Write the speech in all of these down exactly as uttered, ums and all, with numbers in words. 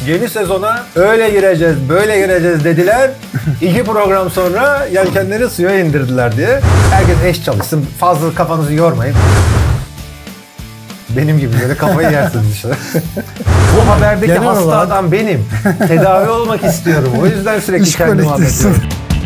Yeni sezona öyle gireceğiz, böyle gireceğiz dediler. İki program sonra yelkenleri suya indirdiler diye. Herkes eş çalışsın, fazla kafanızı yormayın. Benim gibi böyle kafayı yersiniz işte. Bu haberdeki genel hasta olarak adam benim. Tedavi olmak istiyorum. O yüzden sürekli kendimi anlatıyorum.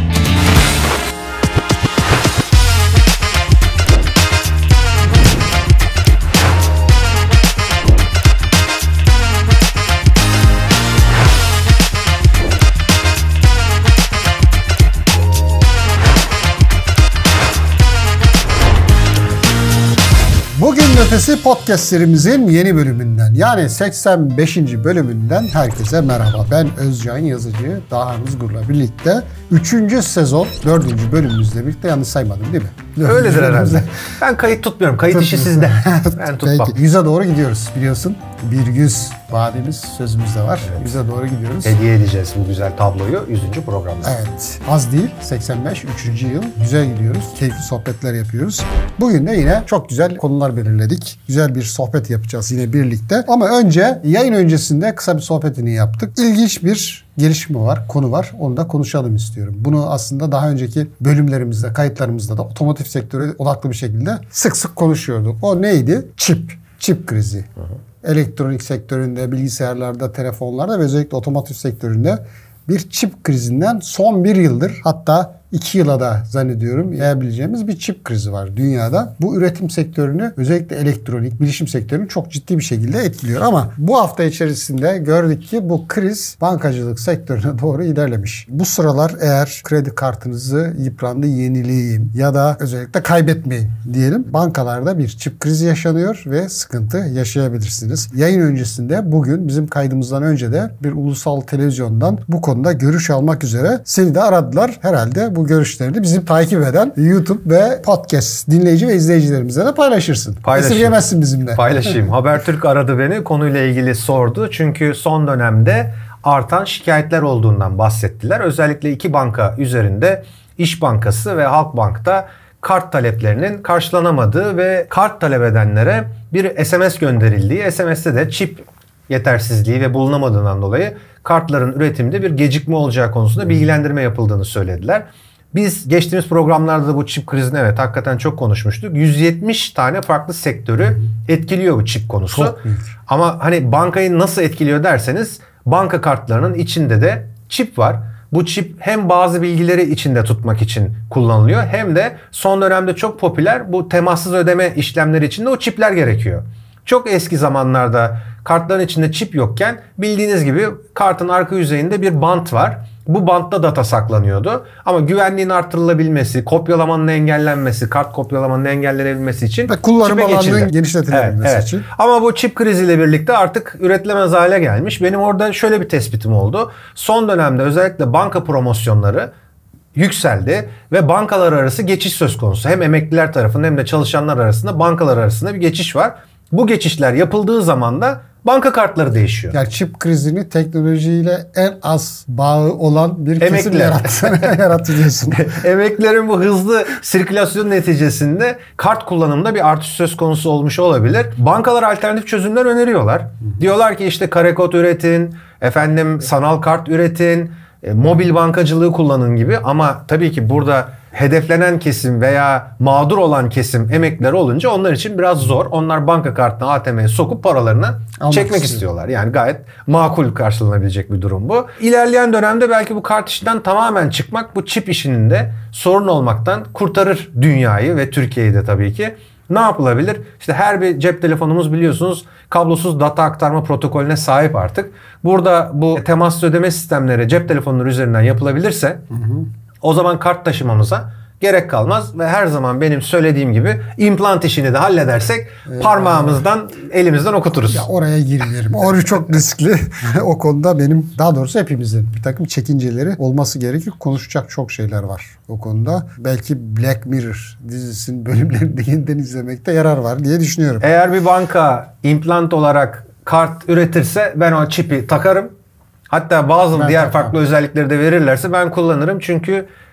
Bugün Ötesi podcast serimizin yeni bölümünden, yani seksen beşinci bölümünden herkese merhaba. Ben Özcan Yazıcı, Dahan Uzgur'la birlikte üçüncü sezon dördüncü bölümümüzle birlikte, yanlış saymadım değil mi? Öyledir herhalde. Ben kayıt tutmuyorum. Kayıt işi sizde. Ben tutmam. Peki. yüze doğru gidiyoruz biliyorsun. Bir yüz vaadimiz, sözümüz de var. Evet. yüze doğru gidiyoruz. Hediye edeceğiz bu güzel tabloyu yüzüncü programda. Evet. Az değil. seksen beş. üçüncü yıl. Güzel gidiyoruz. Keyifli sohbetler yapıyoruz. Bugün de yine çok güzel konular belirledik. Güzel bir sohbet yapacağız yine birlikte. Ama önce yayın öncesinde kısa bir sohbetini yaptık. İlginç bir gelişme var, konu var. Onu da konuşalım istiyorum. Bunu aslında daha önceki bölümlerimizde, kayıtlarımızda da otomotiv sektörü odaklı bir şekilde sık sık konuşuyorduk. O neydi? Çip. Çip krizi. Hı hı. Elektronik sektöründe, bilgisayarlarda, telefonlarda ve özellikle otomotiv sektöründe bir çip krizinden son bir yıldır, hatta iki yıla da zannediyorum yayabileceğimiz bir çip krizi var dünyada. Bu üretim sektörünü, özellikle elektronik, bilişim sektörünü çok ciddi bir şekilde etkiliyor. Ama bu hafta içerisinde gördük ki bu kriz bankacılık sektörüne doğru ilerlemiş. Bu sıralar eğer kredi kartınızı yıprandı yenileyin ya da özellikle kaybetmeyin diyelim, bankalarda bir çip krizi yaşanıyor ve sıkıntı yaşayabilirsiniz. Yayın öncesinde bugün bizim kaydımızdan önce de bir ulusal televizyondan bu konuda görüş almak üzere seni de aradılar. Herhalde bu Bu görüşlerini bizim takip eden YouTube ve podcast dinleyici ve izleyicilerimizle de paylaşırsın. Paylaşayım. Esirgemezsin bizimle. Paylaşayım. Habertürk aradı beni, konuyla ilgili sordu. Çünkü son dönemde artan şikayetler olduğundan bahsettiler. Özellikle iki banka üzerinde, İş Bankası ve Halkbank'ta kart taleplerinin karşılanamadığı ve kart talep edenlere bir S M S gönderildiği, S M S'te de çip yetersizliği ve bulunamadığından dolayı kartların üretiminde bir gecikme olacağı konusunda bilgilendirme yapıldığını söylediler. Biz geçtiğimiz programlarda da bu çip krizini evet hakikaten çok konuşmuştuk. yüz yetmiş tane farklı sektörü etkiliyor bu çip konusu. Çok büyük. Ama hani bankayı nasıl etkiliyor derseniz, banka kartlarının içinde de çip var. Bu çip hem bazı bilgileri içinde tutmak için kullanılıyor, hem de son dönemde çok popüler bu temassız ödeme işlemleri için de o çipler gerekiyor. Çok eski zamanlarda kartların içinde çip yokken bildiğiniz gibi kartın arka yüzeyinde bir bant var. Bu bantta data saklanıyordu. Ama güvenliğin artırılabilmesi, kopyalamanın engellenmesi, kart kopyalamanın engellenebilmesi için ve kullanım alanının genişletilebilmesi evet, evet. için. Ama bu çip kriziyle birlikte artık üretilemez hale gelmiş. Benim orada şöyle bir tespitim oldu. Son dönemde özellikle banka promosyonları yükseldi ve bankalar arası geçiş söz konusu. Hem emekliler tarafında hem de çalışanlar arasında, bankalar arasında bir geçiş var. Bu geçişler yapıldığı zaman da banka kartları değişiyor. Yani çip krizini teknolojiyle en az bağı olan bir kesim Emekliler. yarattı, yarattı diyorsun. Emeklilerin bu hızlı sirkülasyon neticesinde kart kullanımında bir artış söz konusu olmuş olabilir. Bankalar alternatif çözümler öneriyorlar. Hı-hı. Diyorlar ki işte kare kod üretin, efendim sanal kart üretin, e, mobil bankacılığı kullanın gibi. Ama tabii ki burada hedeflenen kesim veya mağdur olan kesim emekliler olunca onlar için biraz zor. Onlar banka kartına, A T M'ye sokup paralarını almak çekmek istiyor. istiyorlar. Yani gayet makul karşılanabilecek bir durum bu. İlerleyen dönemde belki bu kart işinden tamamen çıkmak bu çip işinin de sorun olmaktan kurtarır dünyayı ve Türkiye'yi de tabii ki. Ne yapılabilir? İşte her bir cep telefonumuz biliyorsunuz kablosuz data aktarma protokolüne sahip artık. Burada bu temassız ödeme sistemleri cep telefonları üzerinden yapılabilirse, hı hı, o zaman kart taşımamıza gerek kalmaz ve her zaman benim söylediğim gibi implant işini de halledersek ee, parmağımızdan, elimizden okuturuz. Ya oraya girmeyelim. Orası çok riskli. O konuda benim, daha doğrusu hepimizin bir takım çekinceleri olması gerekir. Konuşacak çok şeyler var o konuda. Belki Black Mirror dizisinin bölümlerini yeniden izlemekte yarar var diye düşünüyorum. Eğer bir banka implant olarak kart üretirse ben o çipi takarım. Hatta bazı ben diğer takarım. Farklı özellikleri de verirlerse ben kullanırım. Çünkü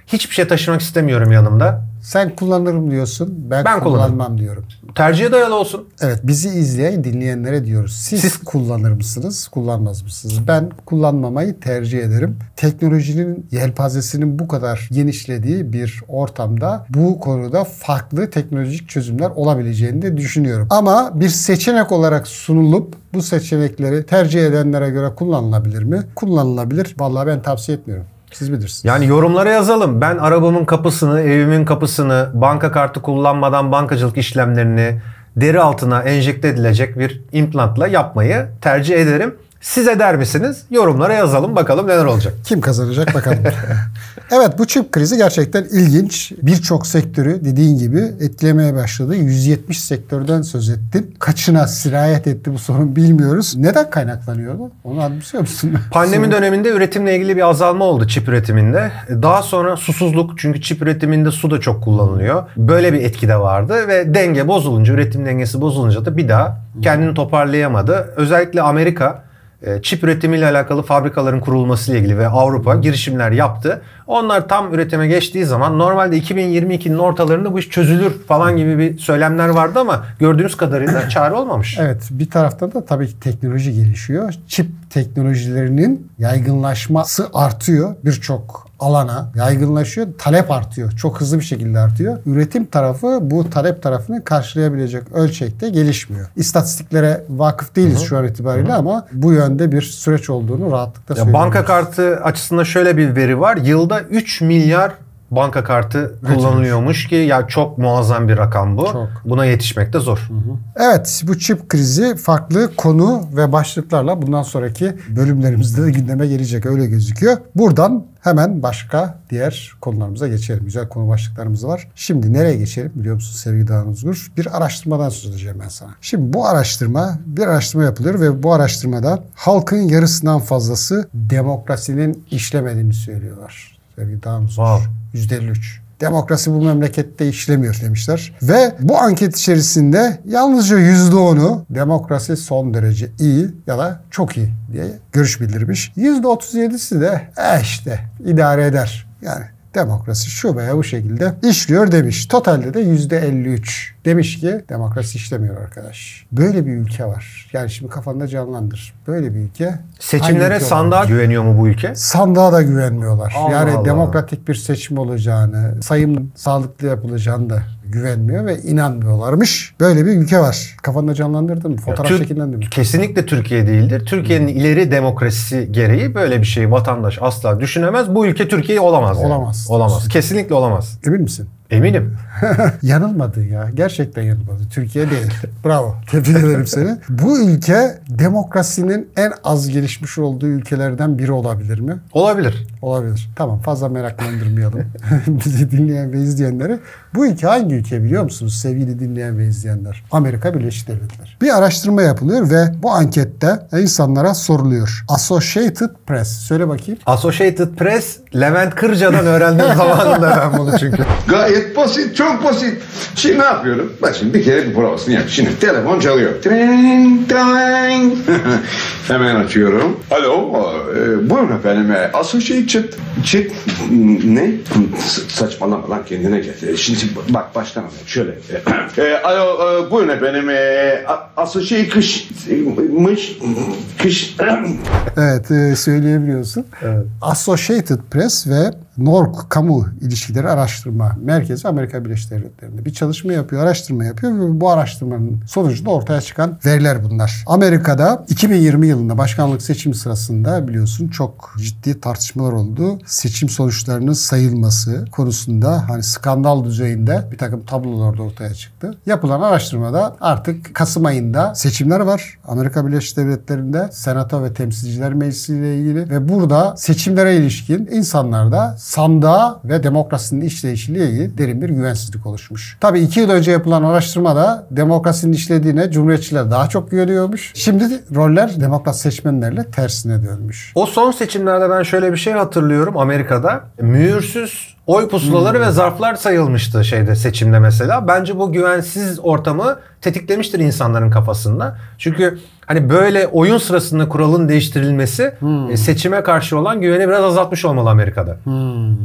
Hiçbir şey taşımak istemiyorum yanımda. Sen kullanırım diyorsun. Ben, Ben kullanmam kullanırım diyorum. Tercihe dayalı olsun. Evet, bizi izleyen dinleyenlere diyoruz. Siz, Siz kullanır mısınız, kullanmaz mısınız? Ben kullanmamayı tercih ederim. Teknolojinin yelpazesinin bu kadar genişlediği bir ortamda bu konuda farklı teknolojik çözümler olabileceğini de düşünüyorum. Ama bir seçenek olarak sunulup bu seçenekleri tercih edenlere göre kullanılabilir mi? Kullanılabilir. Vallahi ben tavsiye etmiyorum. Siz bilirsiniz. Yani yorumlara yazalım. Ben arabamın kapısını, evimin kapısını banka kartı kullanmadan bankacılık işlemlerini deri altına enjekte edilecek bir implantla yapmayı tercih ederim. Siz eder misiniz? Yorumlara yazalım bakalım neler olacak. Kim kazanacak bakalım. Evet, bu çip krizi gerçekten ilginç. Birçok sektörü dediğin gibi etkilemeye başladı. yüz yetmiş sektörden söz ettin. Kaçına sirayet etti bu sorun bilmiyoruz. Neden kaynaklanıyordu? Onu anımsıyor musun? Pandemi döneminde üretimle ilgili bir azalma oldu çip üretiminde. Daha sonra susuzluk, çünkü çip üretiminde su da çok kullanılıyor. Böyle bir etki de vardı ve denge bozulunca, üretim dengesi bozulunca da bir daha kendini toparlayamadı. Özellikle Amerika çip üretimiyle alakalı fabrikaların kurulmasıyla ilgili ve Avrupa girişimler yaptı. Onlar tam üretime geçtiği zaman normalde iki bin yirmi ikinin ortalarında bu iş çözülür falan gibi bir söylemler vardı ama gördüğünüz kadarıyla çare olmamış. Evet, bir taraftan da tabii ki teknoloji gelişiyor. Çip teknolojilerinin yaygınlaşması artıyor. Birçok alana yaygınlaşıyor. Talep artıyor. Çok hızlı bir şekilde artıyor. Üretim tarafı bu talep tarafını karşılayabilecek ölçekte gelişmiyor. İstatistiklere vakıf değiliz Hı-hı. şu an itibariyle Hı-hı. ama bu yönde bir süreç olduğunu rahatlıkla söyleyebiliriz. Banka kartı açısından şöyle bir veri var. Yılda üç milyar banka kartı kullanılıyormuş ki ya çok muazzam bir rakam bu. Çok. Buna yetişmek de zor. Hı hı. Evet, bu çip krizi farklı konu ve başlıklarla bundan sonraki bölümlerimizde de gündeme gelecek, öyle gözüküyor. Buradan hemen başka diğer konularımıza geçelim. Güzel konu başlıklarımız var. Şimdi nereye geçelim biliyor musun sevgili Dağhan Uzgur? Bir araştırmadan söz edeceğim ben sana. Şimdi bu araştırma, bir araştırma yapılıyor ve bu araştırmada halkın yarısından fazlası demokrasinin işlemediğini söylüyorlar. Sevgili Dağhan Uzgur. Wow. yüzde elli üç. Demokrasi bu memlekette işlemiyor demişler. Ve bu anket içerisinde yalnızca yüzde onu demokrasi son derece iyi ya da çok iyi diye görüş bildirmiş. yüzde otuz yedisi de e işte idare eder. Yani demokrasi şu veya bu şekilde işliyor demiş. Totalde de yüzde elli üç demiş ki demokrasi işlemiyor arkadaş. Böyle bir ülke var. Yani şimdi kafanda canlandır. Böyle bir ülke. Seçimlere sandığa güveniyor mu bu ülke? Sandığa da güvenmiyorlar. Allah yani Allah. demokratik bir seçim olacağını, sayım sağlıklı yapılacağını da güvenmiyor ve inanmıyorlarmış. Böyle bir ülke var. Kafanda canlandırdın mı? Fotoğraf Tür- şekillendi mi? Kesinlikle Türkiye değildir. Türkiye'nin hmm. ileri demokrasisi gereği böyle bir şey vatandaş asla düşünemez. Bu ülke Türkiye olamaz. Yani. Olamaz. Olamaz. Kesinlikle olamaz. Emin misin? Eminim. Yanılmadın ya. Gerçekten yanılmadı. Türkiye değil. Bravo. Tebrik ederim seni. Bu ülke demokrasinin en az gelişmiş olduğu ülkelerden biri olabilir mi? Olabilir. Olabilir. Tamam, fazla meraklandırmayalım bizi dinleyen ve izleyenleri. Bu ülke hangi ülke biliyor musunuz sevgili dinleyen ve izleyenler? Amerika Birleşik Devletleri. Bir araştırma yapılıyor ve bu ankette insanlara soruluyor. Associated Press. Söyle bakayım. Associated Press, Levent Kırca'dan öğrendiğim zamanında ben bunu çünkü. Gayet basit, çok basit. Şimdi ne yapıyorum? Bak şimdi bir kere bir provasını yap. Şimdi telefon çalıyor. Tring, tring. Hemen açıyorum. Alo, e, buyurun efendim. Associated, çıt, ne? Saçmalama lan, kendine gel. Şimdi bak baştan alalım. Şöyle. E, alo, e, buyurun efendim. E, Associated kış, mış, kış. Evet, e, söyleyebiliyorsun. Evet. Associated Press ve Nork Kamu İlişkileri Araştırma Merkezi Amerika Birleşik Devletleri'nde bir çalışma yapıyor, araştırma yapıyor ve bu araştırmanın sonucunda ortaya çıkan veriler bunlar. Amerika'da iki bin yirmi yılında başkanlık seçimi sırasında biliyorsun çok ciddi tartışmalar oldu. Seçim sonuçlarının sayılması konusunda hani skandal düzeyinde bir takım tablolar da ortaya çıktı. Yapılan araştırmada artık Kasım ayında seçimler var Amerika Birleşik Devletleri'nde, Senato ve Temsilciler Meclisi ile ilgili ve burada seçimlere ilişkin insanlarda sandığa ve demokrasinin işleyişiyle ilgili derin bir güvensizlik oluşmuş. Tabii iki yıl önce yapılan araştırmada demokrasinin işlediğine Cumhuriyetçiler daha çok güveniyormuş. Şimdi roller demokrat seçmenlerle tersine dönmüş. O son seçimlerde ben şöyle bir şey hatırlıyorum Amerika'da. Mühürsüz oy pusulaları hmm. ve zarflar sayılmıştı şeyde seçimde mesela. Bence bu güvensiz ortamı tetiklemiştir insanların kafasında. Çünkü hani böyle oyun sırasında kuralın değiştirilmesi hmm. seçime karşı olan güveni biraz azaltmış olmalı Amerika'da. Hmm.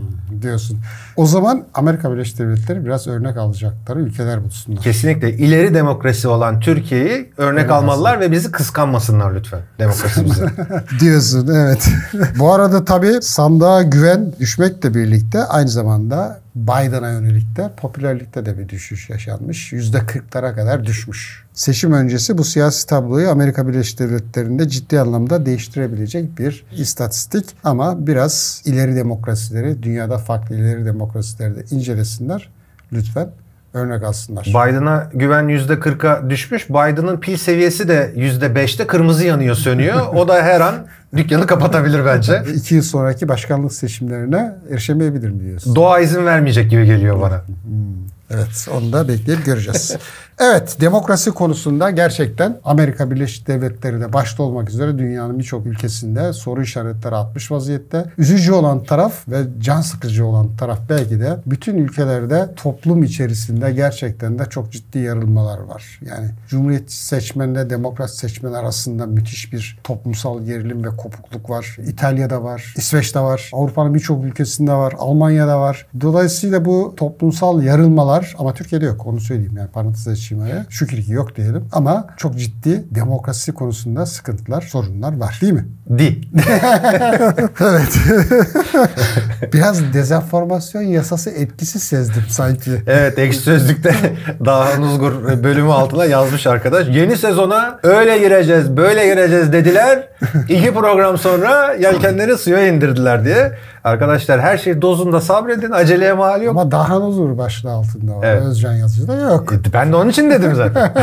diyorsun. O zaman Amerika Birleşik Devletleri biraz örnek alacakları ülkeler bulsunlar. Kesinlikle ileri demokrasi olan Türkiye'yi örnek evet, almalılar ve bizi kıskanmasınlar lütfen demokrasimizi. Diyorsun, evet. Bu arada tabii sandığa güven düşmekle birlikte aynı zamanda Biden'a yönelik de popülerlikte de bir düşüş yaşanmış. yüzde kırklara kadar düşmüş. Seçim öncesi bu siyasi tabloyu Amerika Birleşik Devletleri'nde ciddi anlamda değiştirebilecek bir istatistik. Ama biraz ileri demokrasileri, dünyada farklı ileri demokrasileri de incelesinler lütfen. Örnek alsınlar. Biden'a güven yüzde kırka düşmüş. Biden'ın pil seviyesi de yüzde beşte kırmızı yanıyor, sönüyor. O da her an dükkanı kapatabilir bence. İki yıl sonraki başkanlık seçimlerine erişemeyebilir mi diyorsun? Doğa izin vermeyecek gibi geliyor bana. Hmm. Evet, onu da bekleyip göreceğiz. Evet, demokrasi konusunda gerçekten Amerika Birleşik Devletleri de başta olmak üzere dünyanın birçok ülkesinde soru işaretleri atmış vaziyette. Üzücü olan taraf ve can sıkıcı olan taraf belki de bütün ülkelerde toplum içerisinde gerçekten de çok ciddi yarılmalar var. Yani Cumhuriyetçi seçmenle Demokrat seçmen arasında müthiş bir toplumsal gerilim ve kopukluk var. İtalya'da var, İsveç'te var, Avrupa'nın birçok ülkesinde var, Almanya'da var. Dolayısıyla bu toplumsal yarılmalar, ama Türkiye'de yok, onu söyleyeyim yani parantez açayım. Şükür ki yok diyelim. Ama çok ciddi demokrasi konusunda sıkıntılar, sorunlar var. Değil mi? Değil. Evet. Biraz dezenformasyon yasası etkisi sezdim sanki. Evet, Ekşi Sözlük'te Dahan Uzgur bölümü altına yazmış arkadaş. Yeni sezona öyle gireceğiz, böyle gireceğiz dediler. İki program sonra yelkenleri suya indirdiler diye. Arkadaşlar her şey dozunda, sabredin. Aceleye mal yok. Ama Dahan Uzgur başlığı altında var. Evet. Özcan Yazıcı'da yok. Ben de onun için dedim zaten.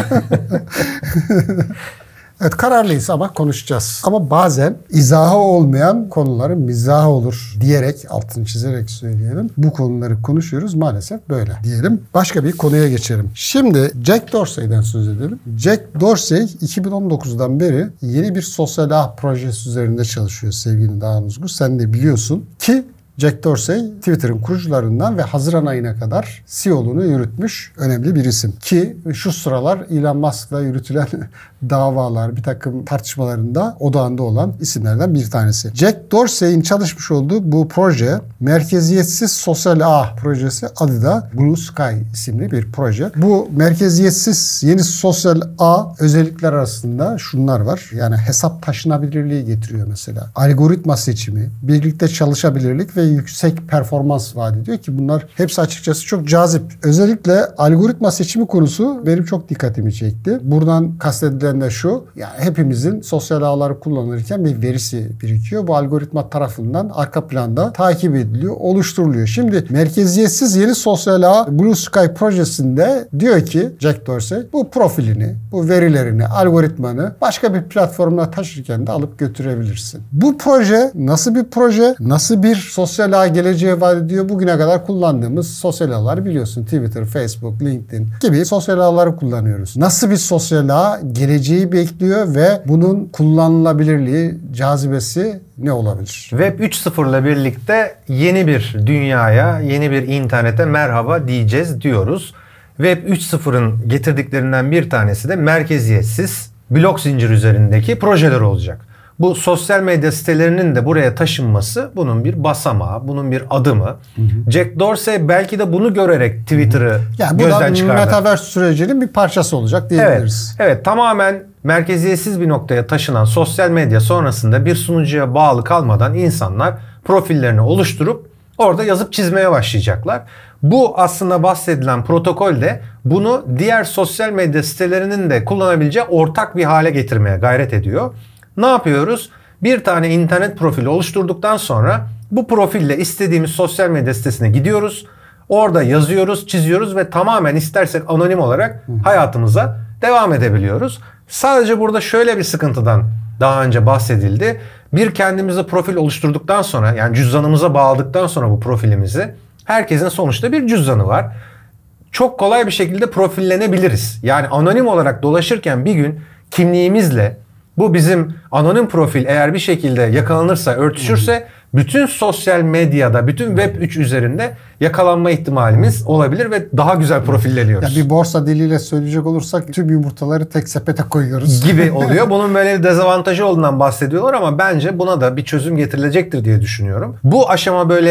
Evet, kararlıyız ama konuşacağız. Ama bazen izahı olmayan konuların mizahı olur diyerek, altını çizerek söyleyelim. Bu konuları konuşuyoruz, maalesef böyle diyelim. Başka bir konuya geçelim. Şimdi Jack Dorsey'den söz edelim. Jack Dorsey iki bin on dokuzdan beri yeni bir sosyal ağ projesi üzerinde çalışıyor sevgili Dağhan Uzgur. Sen de biliyorsun ki Jack Dorsey Twitter'ın kurucularından ve Haziran ayına kadar C E O'luğunu yürütmüş önemli bir isim. Ki şu sıralar Elon Musk'la yürütülen davalar, bir takım tartışmalarında odağında olan isimlerden bir tanesi. Jack Dorsey'in çalışmış olduğu bu proje, merkeziyetsiz sosyal ağ projesi, adı da Blue Sky isimli bir proje. Bu merkeziyetsiz yeni sosyal ağ özellikler arasında şunlar var. Yani hesap taşınabilirliği getiriyor mesela. Algoritma seçimi, birlikte çalışabilirlik ve yüksek performans vaat ediyor ki bunlar hepsi açıkçası çok cazip. Özellikle algoritma seçimi konusu benim çok dikkatimi çekti. Buradan kastedilen de şu, yani hepimizin sosyal ağları kullanırken bir verisi birikiyor. Bu algoritma tarafından arka planda takip ediliyor, oluşturuluyor. Şimdi merkeziyetsiz yeni sosyal ağ Blue Sky projesinde diyor ki Jack Dorsey, bu profilini, bu verilerini, algoritmanı başka bir platformuna taşırken de alıp götürebilirsin. Bu proje nasıl bir proje? Nasıl bir sosyal ağ geleceğe vaat ediyor? Bugüne kadar kullandığımız sosyal ağları biliyorsun. Twitter, Facebook, LinkedIn gibi sosyal ağları kullanıyoruz. Nasıl bir sosyal ağ geleceği bekliyor ve bunun kullanılabilirliği, cazibesi ne olabilir? Web üç nokta sıfırla birlikte yeni bir dünyaya, yeni bir internete merhaba diyeceğiz diyoruz. Web üç nokta sıfırın getirdiklerinden bir tanesi de merkeziyetsiz blok zincir üzerindeki projeler olacak. Bu sosyal medya sitelerinin de buraya taşınması bunun bir basamağı, bunun bir adımı. Hı hı. Jack Dorsey belki de bunu görerek Twitter'ı yani gözden çıkardı. Bu da Metaverse sürecinin bir parçası olacak diyebiliriz. Evet, evet, tamamen merkeziyetsiz bir noktaya taşınan sosyal medya sonrasında bir sunucuya bağlı kalmadan insanlar profillerini oluşturup orada yazıp çizmeye başlayacaklar. Bu aslında bahsedilen protokol de bunu diğer sosyal medya sitelerinin de kullanabileceği ortak bir hale getirmeye gayret ediyor. Ne yapıyoruz? Bir tane internet profili oluşturduktan sonra bu profille istediğimiz sosyal medya sitesine gidiyoruz. Orada yazıyoruz, çiziyoruz ve tamamen istersek anonim olarak hayatımıza devam edebiliyoruz. Sadece burada şöyle bir sıkıntıdan daha önce bahsedildi. Bir kendimize profil oluşturduktan sonra, yani cüzdanımıza bağladıktan sonra bu profilimizi, herkesin sonuçta bir cüzdanı var. Çok kolay bir şekilde profillenebiliriz. Yani anonim olarak dolaşırken bir gün kimliğimizle bu bizim anonim profil eğer bir şekilde yakalanırsa, örtüşürse bütün sosyal medyada, bütün Web üç üzerinde yakalanma ihtimalimiz olabilir ve daha güzel profilleniyoruz. Ya bir borsa diliyle söyleyecek olursak tüm yumurtaları tek sepete koyuyoruz. Gibi oluyor. Bunun böyle bir dezavantajı olduğundan bahsediyorlar ama bence buna da bir çözüm getirilecektir diye düşünüyorum. Bu aşama böyle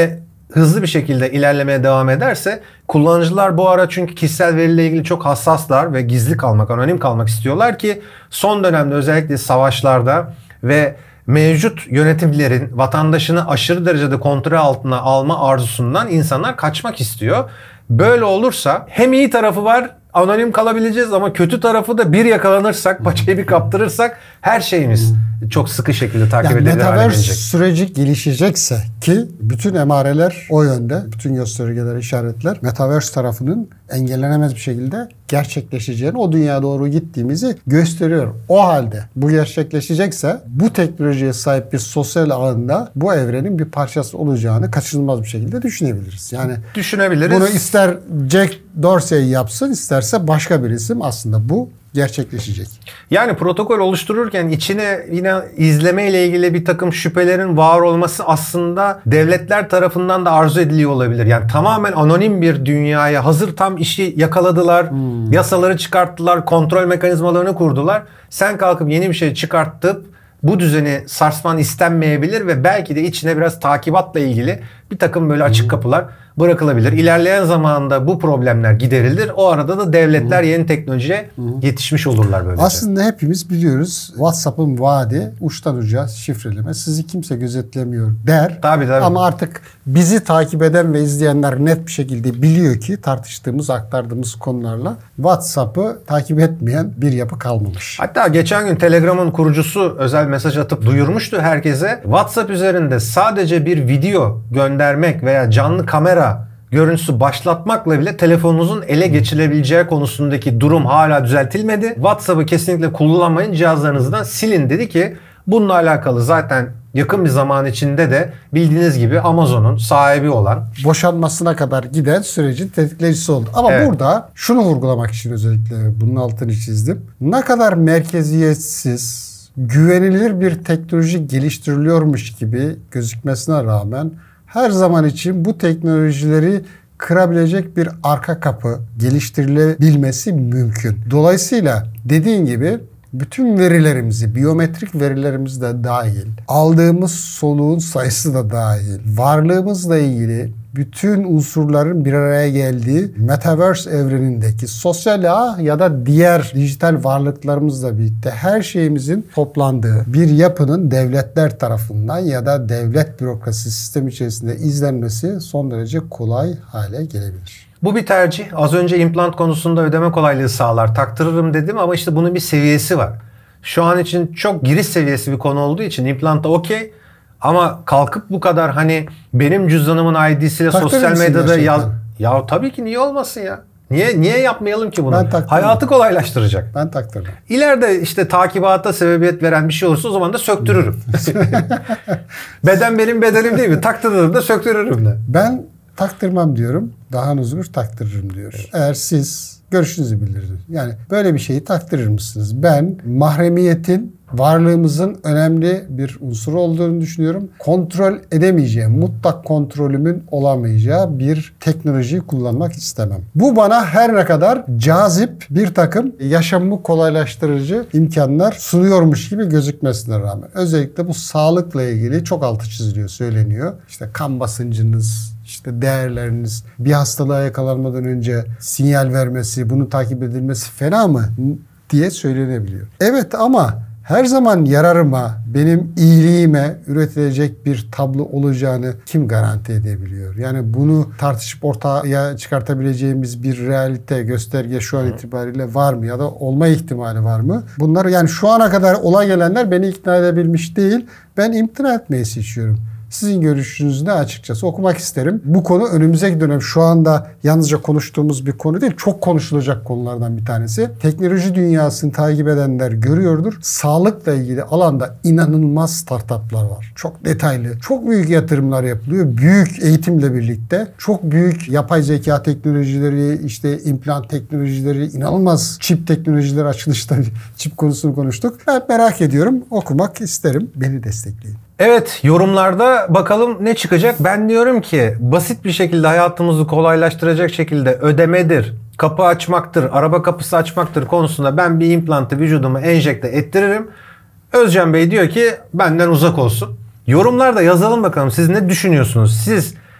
hızlı bir şekilde ilerlemeye devam ederse kullanıcılar bu ara çünkü kişisel veriyle ilgili çok hassaslar ve gizli kalmak, anonim kalmak istiyorlar ki son dönemde özellikle savaşlarda ve mevcut yönetimlerin vatandaşını aşırı derecede kontrol altına alma arzusundan insanlar kaçmak istiyor. Böyle olursa hem iyi tarafı var, anonim kalabileceğiz ama kötü tarafı da bir yakalanırsak, paçayı bir kaptırırsak her şeyimiz çok sıkı şekilde takip yani edilir hale Metaverse gelecek. süreci gelişecekse ki bütün emareler o yönde, bütün göstergeler, işaretler Metaverse tarafının engellenemez bir şekilde gerçekleşeceğini, o dünyaya doğru gittiğimizi gösteriyor. O halde bu gerçekleşecekse bu teknolojiye sahip bir sosyal ağında bu evrenin bir parçası olacağını kaçınılmaz bir şekilde düşünebiliriz. Yani düşünebiliriz. Bunu ister Jack Dorsey yapsın, isterse başka bir isim, aslında bu gerçekleşecek. Yani protokol oluştururken içine yine izleme ile ilgili bir takım şüphelerin var olması aslında devletler tarafından da arzu ediliyor olabilir. Yani tamamen anonim bir dünyaya hazır tam işi yakaladılar, hmm. yasaları çıkarttılar, kontrol mekanizmalarını kurdular. Sen kalkıp yeni bir şey çıkartıp bu düzeni sarsman istenmeyebilir ve belki de içine biraz takibatla ilgili bir takım böyle açık kapılar bırakılabilir. İlerleyen zamanda bu problemler giderilir. O arada da devletler yeni teknolojiye yetişmiş olurlar böylece. Aslında hepimiz biliyoruz WhatsApp'ın vaadi uçtan uca şifreleme. Sizi kimse gözetlemiyor der. Tabii, tabii. Ama artık bizi takip eden ve izleyenler net bir şekilde biliyor ki tartıştığımız, aktardığımız konularla WhatsApp'ı takip etmeyen bir yapı kalmamış. Hatta geçen gün Telegram'ın kurucusu özel mesaj atıp duyurmuştu herkese. WhatsApp üzerinde sadece bir video göndermek veya canlı kamera görüntüsü başlatmakla bile telefonunuzun ele geçirebileceği konusundaki durum hala düzeltilmedi. WhatsApp'ı kesinlikle kullanmayın, cihazlarınızdan silin dedi ki bununla alakalı zaten yakın bir zaman içinde de bildiğiniz gibi Amazon'un sahibi olan boşanmasına kadar giden sürecin tetikleyicisi oldu. Ama evet. Burada şunu vurgulamak için özellikle bunun altını çizdim. Ne kadar merkeziyetsiz, güvenilir bir teknoloji geliştiriliyormuş gibi gözükmesine rağmen her zaman için bu teknolojileri kırabilecek bir arka kapı geliştirilebilmesi mümkün. Dolayısıyla dediğin gibi bütün verilerimizi, biyometrik verilerimiz de dahil, aldığımız soluğun sayısı da dahil, varlığımızla ilgili bütün unsurların bir araya geldiği Metaverse evrenindeki sosyal ağ ya da diğer dijital varlıklarımızla birlikte her şeyimizin toplandığı bir yapının devletler tarafından ya da devlet bürokrasi sistemi içerisinde izlenmesi son derece kolay hale gelebilir. Bu bir tercih. Az önce implant konusunda ödeme kolaylığı sağlar, taktırırım dedim ama işte bunun bir seviyesi var. Şu an için çok giriş seviyesi bir konu olduğu için implanta okey. Ama kalkıp bu kadar hani benim cüzdanımın I D'siyle sosyal medyada yaz... Ya tabii ki niye olmasın ya? Niye niye yapmayalım ki bunu? Hayatı kolaylaştıracak. Ben taktırdım. İleride işte takibata sebebiyet veren bir şey olursa o zaman da söktürürüm. Beden benim bedenim değil mi? Taktırırım da söktürürüm de. Ben taktırmam diyorum. Daha huzur taktırırım diyor. Evet. Eğer siz görüşünüzü bildirin. Yani böyle bir şeyi taktırır mısınız? Ben mahremiyetin varlığımızın önemli bir unsur olduğunu düşünüyorum. Kontrol edemeyeceğim, mutlak kontrolümün olamayacağı bir teknolojiyi kullanmak istemem. Bu bana her ne kadar cazip bir takım yaşamımı kolaylaştırıcı imkanlar sunuyormuş gibi gözükmesine rağmen. Özellikle bu sağlıkla ilgili çok altı çiziliyor, söyleniyor. İşte kan basıncınız, İşte değerleriniz, bir hastalığa yakalanmadan önce sinyal vermesi, bunun takip edilmesi fena mı diye söylenebiliyor. Evet ama her zaman yararıma, benim iyiliğime üretilecek bir tablo olacağını kim garanti edebiliyor? Yani bunu tartışıp ortaya çıkartabileceğimiz bir realite, gösterge şu an itibariyle var mı ya da olma ihtimali var mı? Bunlar yani şu ana kadar olay gelenler beni ikna edebilmiş değil. Ben imtina etmeyi seçiyorum. Sizin görüşünüzü ne açıkçası okumak isterim. Bu konu önümüzdeki dönem şu anda yalnızca konuştuğumuz bir konu değil. Çok konuşulacak konulardan bir tanesi. Teknoloji dünyasını takip edenler görüyordur. Sağlıkla ilgili alanda inanılmaz startuplar var. Çok detaylı, çok büyük yatırımlar yapılıyor. Büyük eğitimle birlikte çok büyük yapay zeka teknolojileri, işte implant teknolojileri, inanılmaz çip teknolojileri açılışta çip konusunu konuştuk. Ben merak ediyorum. Okumak isterim. Beni destekleyin. Evet, yorumlarda bakalım ne çıkacak. Ben diyorum ki basit bir şekilde hayatımızı kolaylaştıracak şekilde ödemedir, kapı açmaktır, araba kapısı açmaktır konusunda ben bir implantı vücuduma enjekte ettiririm. Özcan Bey diyor ki benden uzak olsun. Yorumlarda yazalım bakalım siz ne düşünüyorsunuz? Siz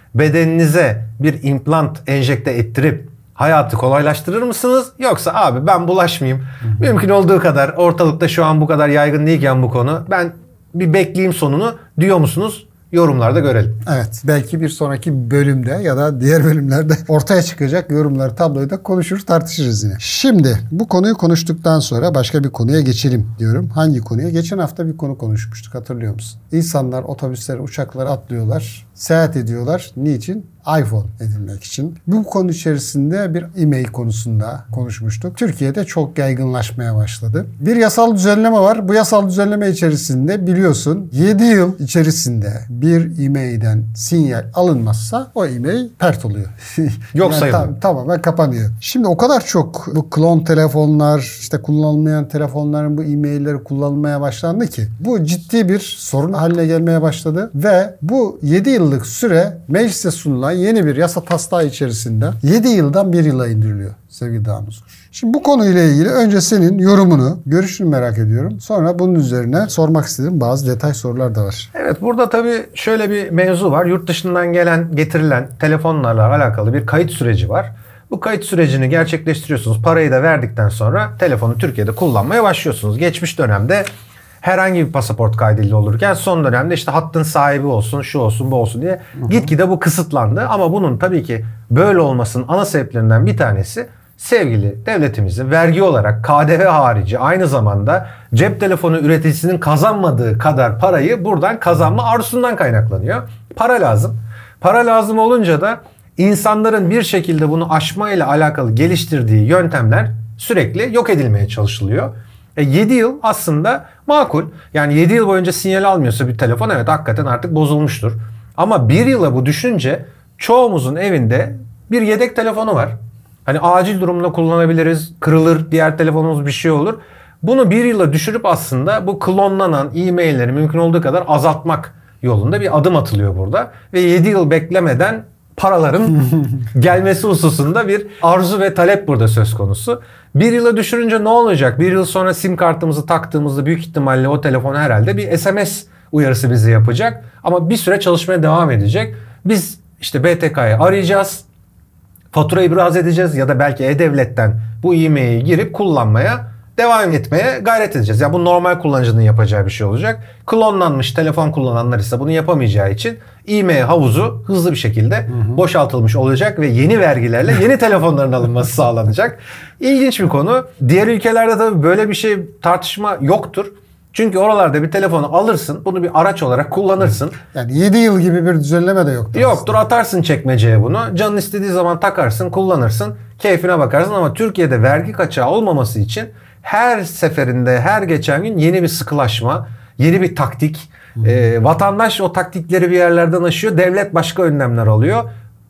bedeninize bir implant enjekte ettirip hayatı kolaylaştırır mısınız? Yoksa abi ben bulaşmayayım. Hı-hı. Mümkün olduğu kadar ortalıkta şu an bu kadar yaygın değilken bu konu ben bir bekleyeyim sonunu diyor musunuz? Yorumlarda görelim. Evet. Belki bir sonraki bölümde ya da diğer bölümlerde ortaya çıkacak yorumları, tabloyu da konuşur, tartışırız yine. Şimdi bu konuyu konuştuktan sonra başka bir konuya geçelim diyorum. Hangi konuya? Geçen hafta bir konu konuşmuştuk, hatırlıyor musun? İnsanlar otobüslere, uçaklara atlıyorlar, seyahat ediyorlar. Niçin? iPhone edinmek için. Bu konu içerisinde bir e-mail konusunda konuşmuştuk. Türkiye'de çok yaygınlaşmaya başladı. Bir yasal düzenleme var. Bu yasal düzenleme içerisinde biliyorsun yedi yıl içerisinde bir e-mailden sinyal alınmazsa o e-mail pert oluyor. Yok yani sayılıyor. Tam, tamamen kapanıyor. Şimdi o kadar çok bu klon telefonlar, işte kullanılmayan telefonların bu e-mailleri kullanılmaya başlandı ki bu ciddi bir sorun haline gelmeye başladı ve bu yedi yıllık süre meclise sunulan yeni bir yasa taslağı içerisinde yedi yıldan bir yıla indiriliyor sevgili Danuz. Şimdi bu konuyla ilgili önce senin yorumunu, görüşünü merak ediyorum. Sonra bunun üzerine sormak istediğim bazı detay sorular da var. Evet, burada tabii şöyle bir mevzu var. Yurt dışından gelen, getirilen telefonlarla alakalı bir kayıt süreci var. Bu kayıt sürecini gerçekleştiriyorsunuz. Parayı da verdikten sonra telefonu Türkiye'de kullanmaya başlıyorsunuz. Geçmiş dönemde herhangi bir pasaport kaydıyla olurken son dönemde işte hattın sahibi olsun, şu olsun, bu olsun diye gitgide bu kısıtlandı. Ama bunun tabii ki böyle olmasının ana sebeplerinden bir tanesi sevgili devletimizin vergi olarak K D V harici aynı zamanda cep telefonu üreticisinin kazanmadığı kadar parayı buradan kazanma arzusundan kaynaklanıyor. Para lazım. Para lazım olunca da insanların bir şekilde bunu aşmayla alakalı geliştirdiği yöntemler sürekli yok edilmeye çalışılıyor. E yedi yıl aslında makul. Yani yedi yıl boyunca sinyal almıyorsa bir telefon, evet hakikaten artık bozulmuştur. Ama bir yıla bu düşünce çoğumuzun evinde bir yedek telefonu var. Hani acil durumda kullanabiliriz, kırılır, diğer telefonumuz bir şey olur. Bunu bir yıla düşürüp aslında bu klonlanan e-mailleri mümkün olduğu kadar azaltmak yolunda bir adım atılıyor burada. Ve yedi yıl beklemeden paraların gelmesi hususunda bir arzu ve talep burada söz konusu. Bir yıla düşürünce ne olacak? Bir yıl sonra sim kartımızı taktığımızda büyük ihtimalle o telefon herhalde bir S M S uyarısı bize yapacak. Ama bir süre çalışmaya devam edecek. Biz işte B T K'yı arayacağız. Fatura ibraz edeceğiz ya da belki E-Devlet'ten bu e-mail'i girip kullanmaya devam etmeye gayret edeceğiz. Yani bu normal kullanıcının yapacağı bir şey olacak. Klonlanmış telefon kullananlar ise bunu yapamayacağı için e-mail havuzu hızlı bir şekilde hı hı. boşaltılmış olacak ve yeni vergilerle yeni telefonların alınması sağlanacak. İlginç bir konu. Diğer ülkelerde tabii böyle bir şey tartışma yoktur. Çünkü oralarda bir telefonu alırsın, bunu bir araç olarak kullanırsın. Yani yedi yıl gibi bir düzenleme de yoktur. Yoktur, aslında. Atarsın çekmeceye bunu. Canın istediği zaman takarsın, kullanırsın, keyfine bakarsın. Ama Türkiye'de vergi kaçağı olmaması için her seferinde, her geçen gün yeni bir sıkılaşma, yeni bir taktik. E, vatandaş o taktikleri bir yerlerden aşıyor, devlet başka önlemler alıyor.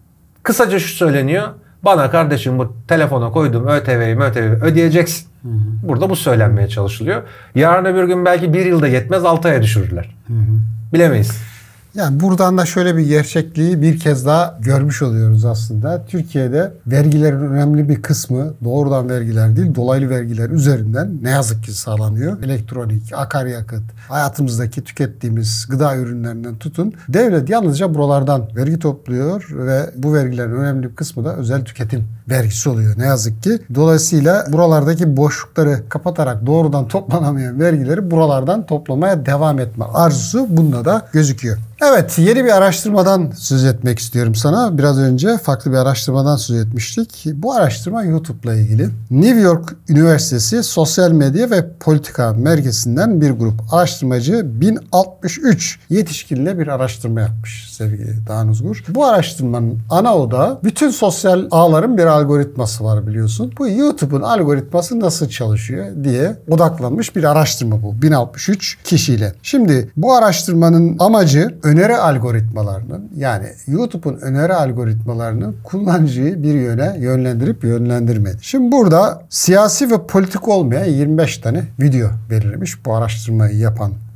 Kısaca şu söyleniyor: bana kardeşim bu telefona koyduğum ÖTV'yi MÖTV'yi ödeyeceksin. Hı hı. Burada bu söylenmeye çalışılıyor. Yarın öbür gün belki bir yılda yetmez, altı aya düşürürler. Hı hı. Bilemeyiz. Yani buradan da şöyle bir gerçekliği bir kez daha görmüş oluyoruz aslında. Türkiye'de vergilerin önemli bir kısmı doğrudan vergiler değil, dolaylı vergiler üzerinden ne yazık ki sağlanıyor. Elektronik, akaryakıt, hayatımızdaki tükettiğimiz gıda ürünlerinden tutun. Devlet yalnızca buralardan vergi topluyor ve bu vergilerin önemli bir kısmı da özel tüketim vergisi oluyor ne yazık ki. Dolayısıyla buralardaki boşlukları kapatarak doğrudan toplanamayan vergileri buralardan toplamaya devam etme arzusu bunda da gözüküyor. Evet, yeni bir araştırmadan söz etmek istiyorum sana. Biraz önce farklı bir araştırmadan söz etmiştik. Bu araştırma YouTube'la ilgili. New York Üniversitesi Sosyal Medya ve Politika Merkezi'nden bir grup araştırmacı bin altmış üç yetişkinle bir araştırma yapmış sevgili Dağın Uzgur. Bu araştırmanın ana odağı bütün sosyal ağların bir algoritması var biliyorsun. Bu YouTube'un algoritması nasıl çalışıyor diye odaklanmış bir araştırma bu. bin altmış üç kişiyle. Şimdi bu araştırmanın amacı öneri algoritmalarının, yani YouTube'un öneri algoritmalarının kullanıcıyı bir yöne yönlendirip yönlendirmedi. Şimdi burada siyasi ve politik olmayan yirmi beş tane video belirlemiş bu araştırmayı yapan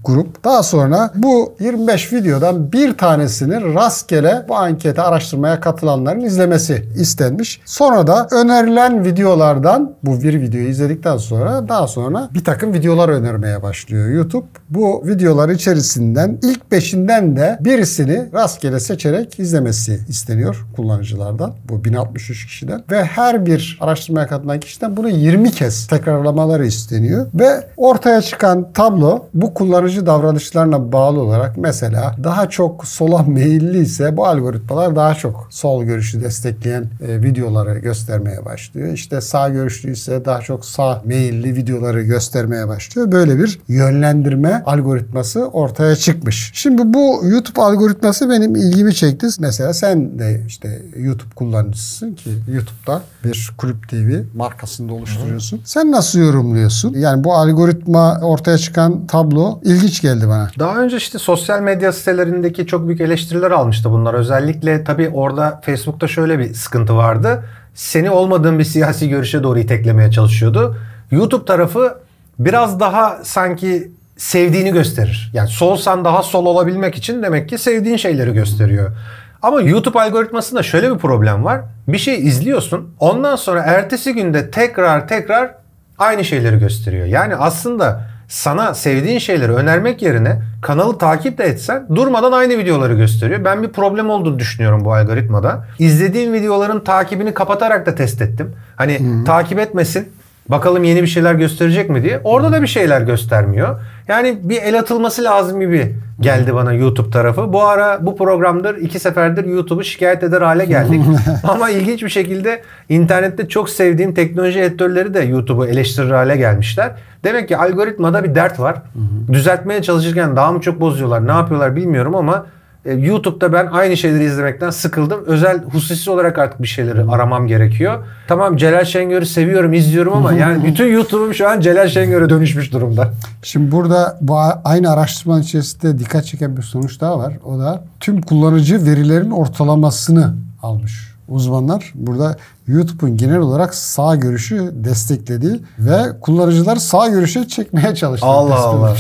grup. Daha sonra bu yirmi beş videodan bir tanesini rastgele bu ankete, araştırmaya katılanların izlemesi istenmiş. Sonra da önerilen videolardan bu bir videoyu izledikten sonra daha sonra bir takım videolar önermeye başlıyor YouTube. Bu videolar içerisinden ilk beşinden de birisini rastgele seçerek izlemesi isteniyor kullanıcılardan. Bu bin altmış üç kişiden ve her bir araştırmaya katılan kişiden bunu yirmi kez tekrarlamaları isteniyor ve ortaya çıkan tablo bu kullanıcı davranışlarına bağlı olarak mesela daha çok sola meyilli ise bu algoritmalar daha çok sol görüşü destekleyen e, videoları göstermeye başlıyor. İşte sağ görüşlü ise daha çok sağ meyilli videoları göstermeye başlıyor. Böyle bir yönlendirme algoritması ortaya çıkmış. Şimdi bu YouTube algoritması benim ilgimi çekti. Mesela sen de işte YouTube kullanıcısın ki YouTube'da bir Kulüp T V markasını oluşturuyorsun. Hı. Sen nasıl yorumluyorsun? Yani bu algoritma ortaya çıkan tablo ilginç geldi bana. Daha önce işte sosyal medya sitelerindeki çok büyük eleştiriler almıştı bunlar. Özellikle tabii orada Facebook'ta şöyle bir sıkıntı vardı. Seni olmadığın bir siyasi görüşe doğru iteklemeye çalışıyordu. YouTube tarafı biraz daha sanki sevdiğini gösterir. Yani solsan daha sol olabilmek için demek ki sevdiğin şeyleri gösteriyor. Ama YouTube algoritmasında şöyle bir problem var. Bir şey izliyorsun. Ondan sonra ertesi günde tekrar tekrar aynı şeyleri gösteriyor. Yani aslında sana sevdiğin şeyleri önermek yerine kanalı takip de etsen durmadan aynı videoları gösteriyor. Ben bir problem olduğunu düşünüyorum bu algoritmada. İzlediğim videoların takibini kapatarak da test ettim. Hani hmm. takip etmesin. Bakalım yeni bir şeyler gösterecek mi diye. Orada da bir şeyler göstermiyor. Yani bir el atılması lazım gibi geldi bana YouTube tarafı. Bu ara bu programdır iki seferdir YouTube'u şikayet eder hale geldik. Ama ilginç bir şekilde internette çok sevdiğim teknoloji editörleri de YouTube'u eleştirir hale gelmişler. Demek ki algoritmada bir dert var. Düzeltmeye çalışırken daha mı çok bozuyorlar, ne yapıyorlar bilmiyorum ama YouTube'da ben aynı şeyleri izlemekten sıkıldım. Özel hususi olarak artık bir şeyleri aramam gerekiyor. Tamam, Celal Şengör'ü seviyorum, izliyorum ama yani bütün YouTube'um şu an Celal Şengör'e dönüşmüş durumda. Şimdi burada bu aynı araştırmanın içerisinde dikkat çeken bir sonuç daha var. O da tüm kullanıcı verilerin ortalamasını almış uzmanlar. Burada YouTube'un genel olarak sağ görüşü desteklediği ve kullanıcılar sağ görüşe çekmeye çalıştığı Allah Allah.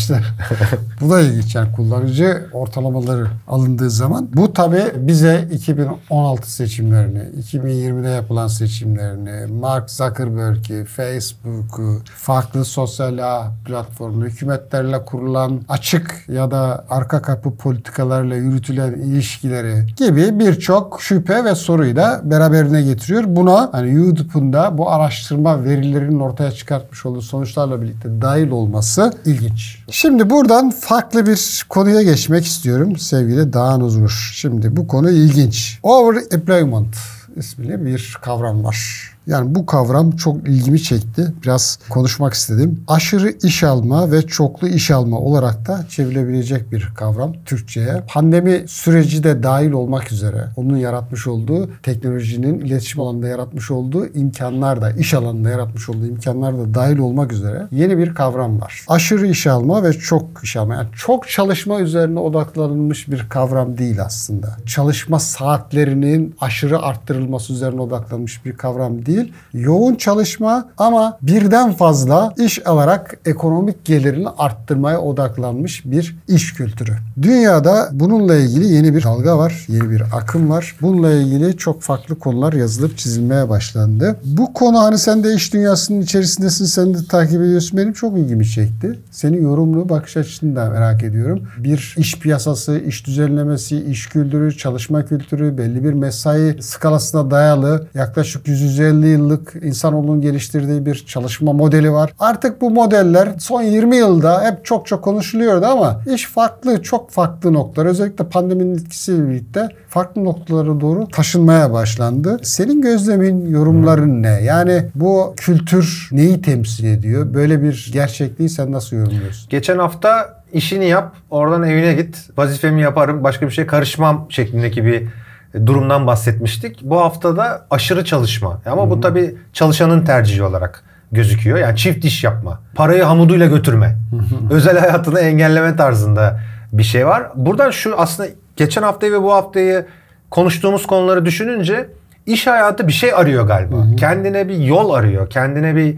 Bu da ilginç, yani kullanıcı ortalamaları alındığı zaman. Bu tabii bize iki bin on altı seçimlerini, iki bin yirmide yapılan seçimlerini, Mark Zuckerberg'i, Facebook'u, farklı sosyal ağ platformları, hükümetlerle kurulan açık ya da arka kapı politikalarla yürütülen ilişkileri gibi birçok şüphe ve soruyu da beraberine getiriyor. Buna hani YouTube'un da bu araştırma verilerinin ortaya çıkartmış olduğu sonuçlarla birlikte dahil olması ilginç. Şimdi buradan farklı bir konuya geçmek istiyorum sevgili Dağın Uzmuş. Şimdi bu konu ilginç. Overemployment ismini bir kavram var. Yani bu kavram çok ilgimi çekti. Biraz konuşmak istedim. Aşırı iş alma ve çoklu iş alma olarak da çevrilebilecek bir kavram Türkçe'ye. Pandemi süreci de dahil olmak üzere onun yaratmış olduğu, teknolojinin iletişim alanında yaratmış olduğu imkanlar da, iş alanında yaratmış olduğu imkanlar da dahil olmak üzere yeni bir kavram var. Aşırı iş alma ve çok iş alma. Yani çok çalışma üzerine odaklanılmış bir kavram değil aslında. Çalışma saatlerinin aşırı arttırılması üzerine odaklanmış bir kavram değil. Değil. Yoğun çalışma ama birden fazla iş alarak ekonomik gelirini arttırmaya odaklanmış bir iş kültürü. Dünyada bununla ilgili yeni bir dalga var, yeni bir akım var. Bununla ilgili çok farklı konular yazılıp çizilmeye başlandı. Bu konu, hani sen de iş dünyasının içerisindesin, sen de takip ediyorsun, benim çok ilgimi çekti. Senin yorumlu bakış açını da merak ediyorum. Bir iş piyasası, iş düzenlemesi, iş kültürü, çalışma kültürü, belli bir mesai skalasına dayalı yaklaşık yüz elli yıllık insanoğlunun geliştirdiği bir çalışma modeli var. Artık bu modeller son yirmi yılda hep çok çok konuşuluyordu ama iş farklı, çok farklı noktalar, özellikle pandeminin etkisiyle birlikte farklı noktalara doğru taşınmaya başlandı. Senin gözlemin, yorumların ne? Yani bu kültür neyi temsil ediyor? Böyle bir gerçekliği sen nasıl yorumluyorsun? Geçen hafta işini yap, oradan evine git, vazifemi yaparım, başka bir şey karışmam şeklindeki bir durumdan bahsetmiştik. Bu haftada aşırı çalışma. Ama hmm. bu tabii çalışanın tercihi olarak gözüküyor. Yani çift iş yapma. Parayı hamuduyla götürme. Özel hayatını engelleme tarzında bir şey var. Buradan şu aslında geçen haftayı ve bu haftayı konuştuğumuz konuları düşününce iş hayatı bir şey arıyor galiba. Hmm. Kendine bir yol arıyor. Kendine bir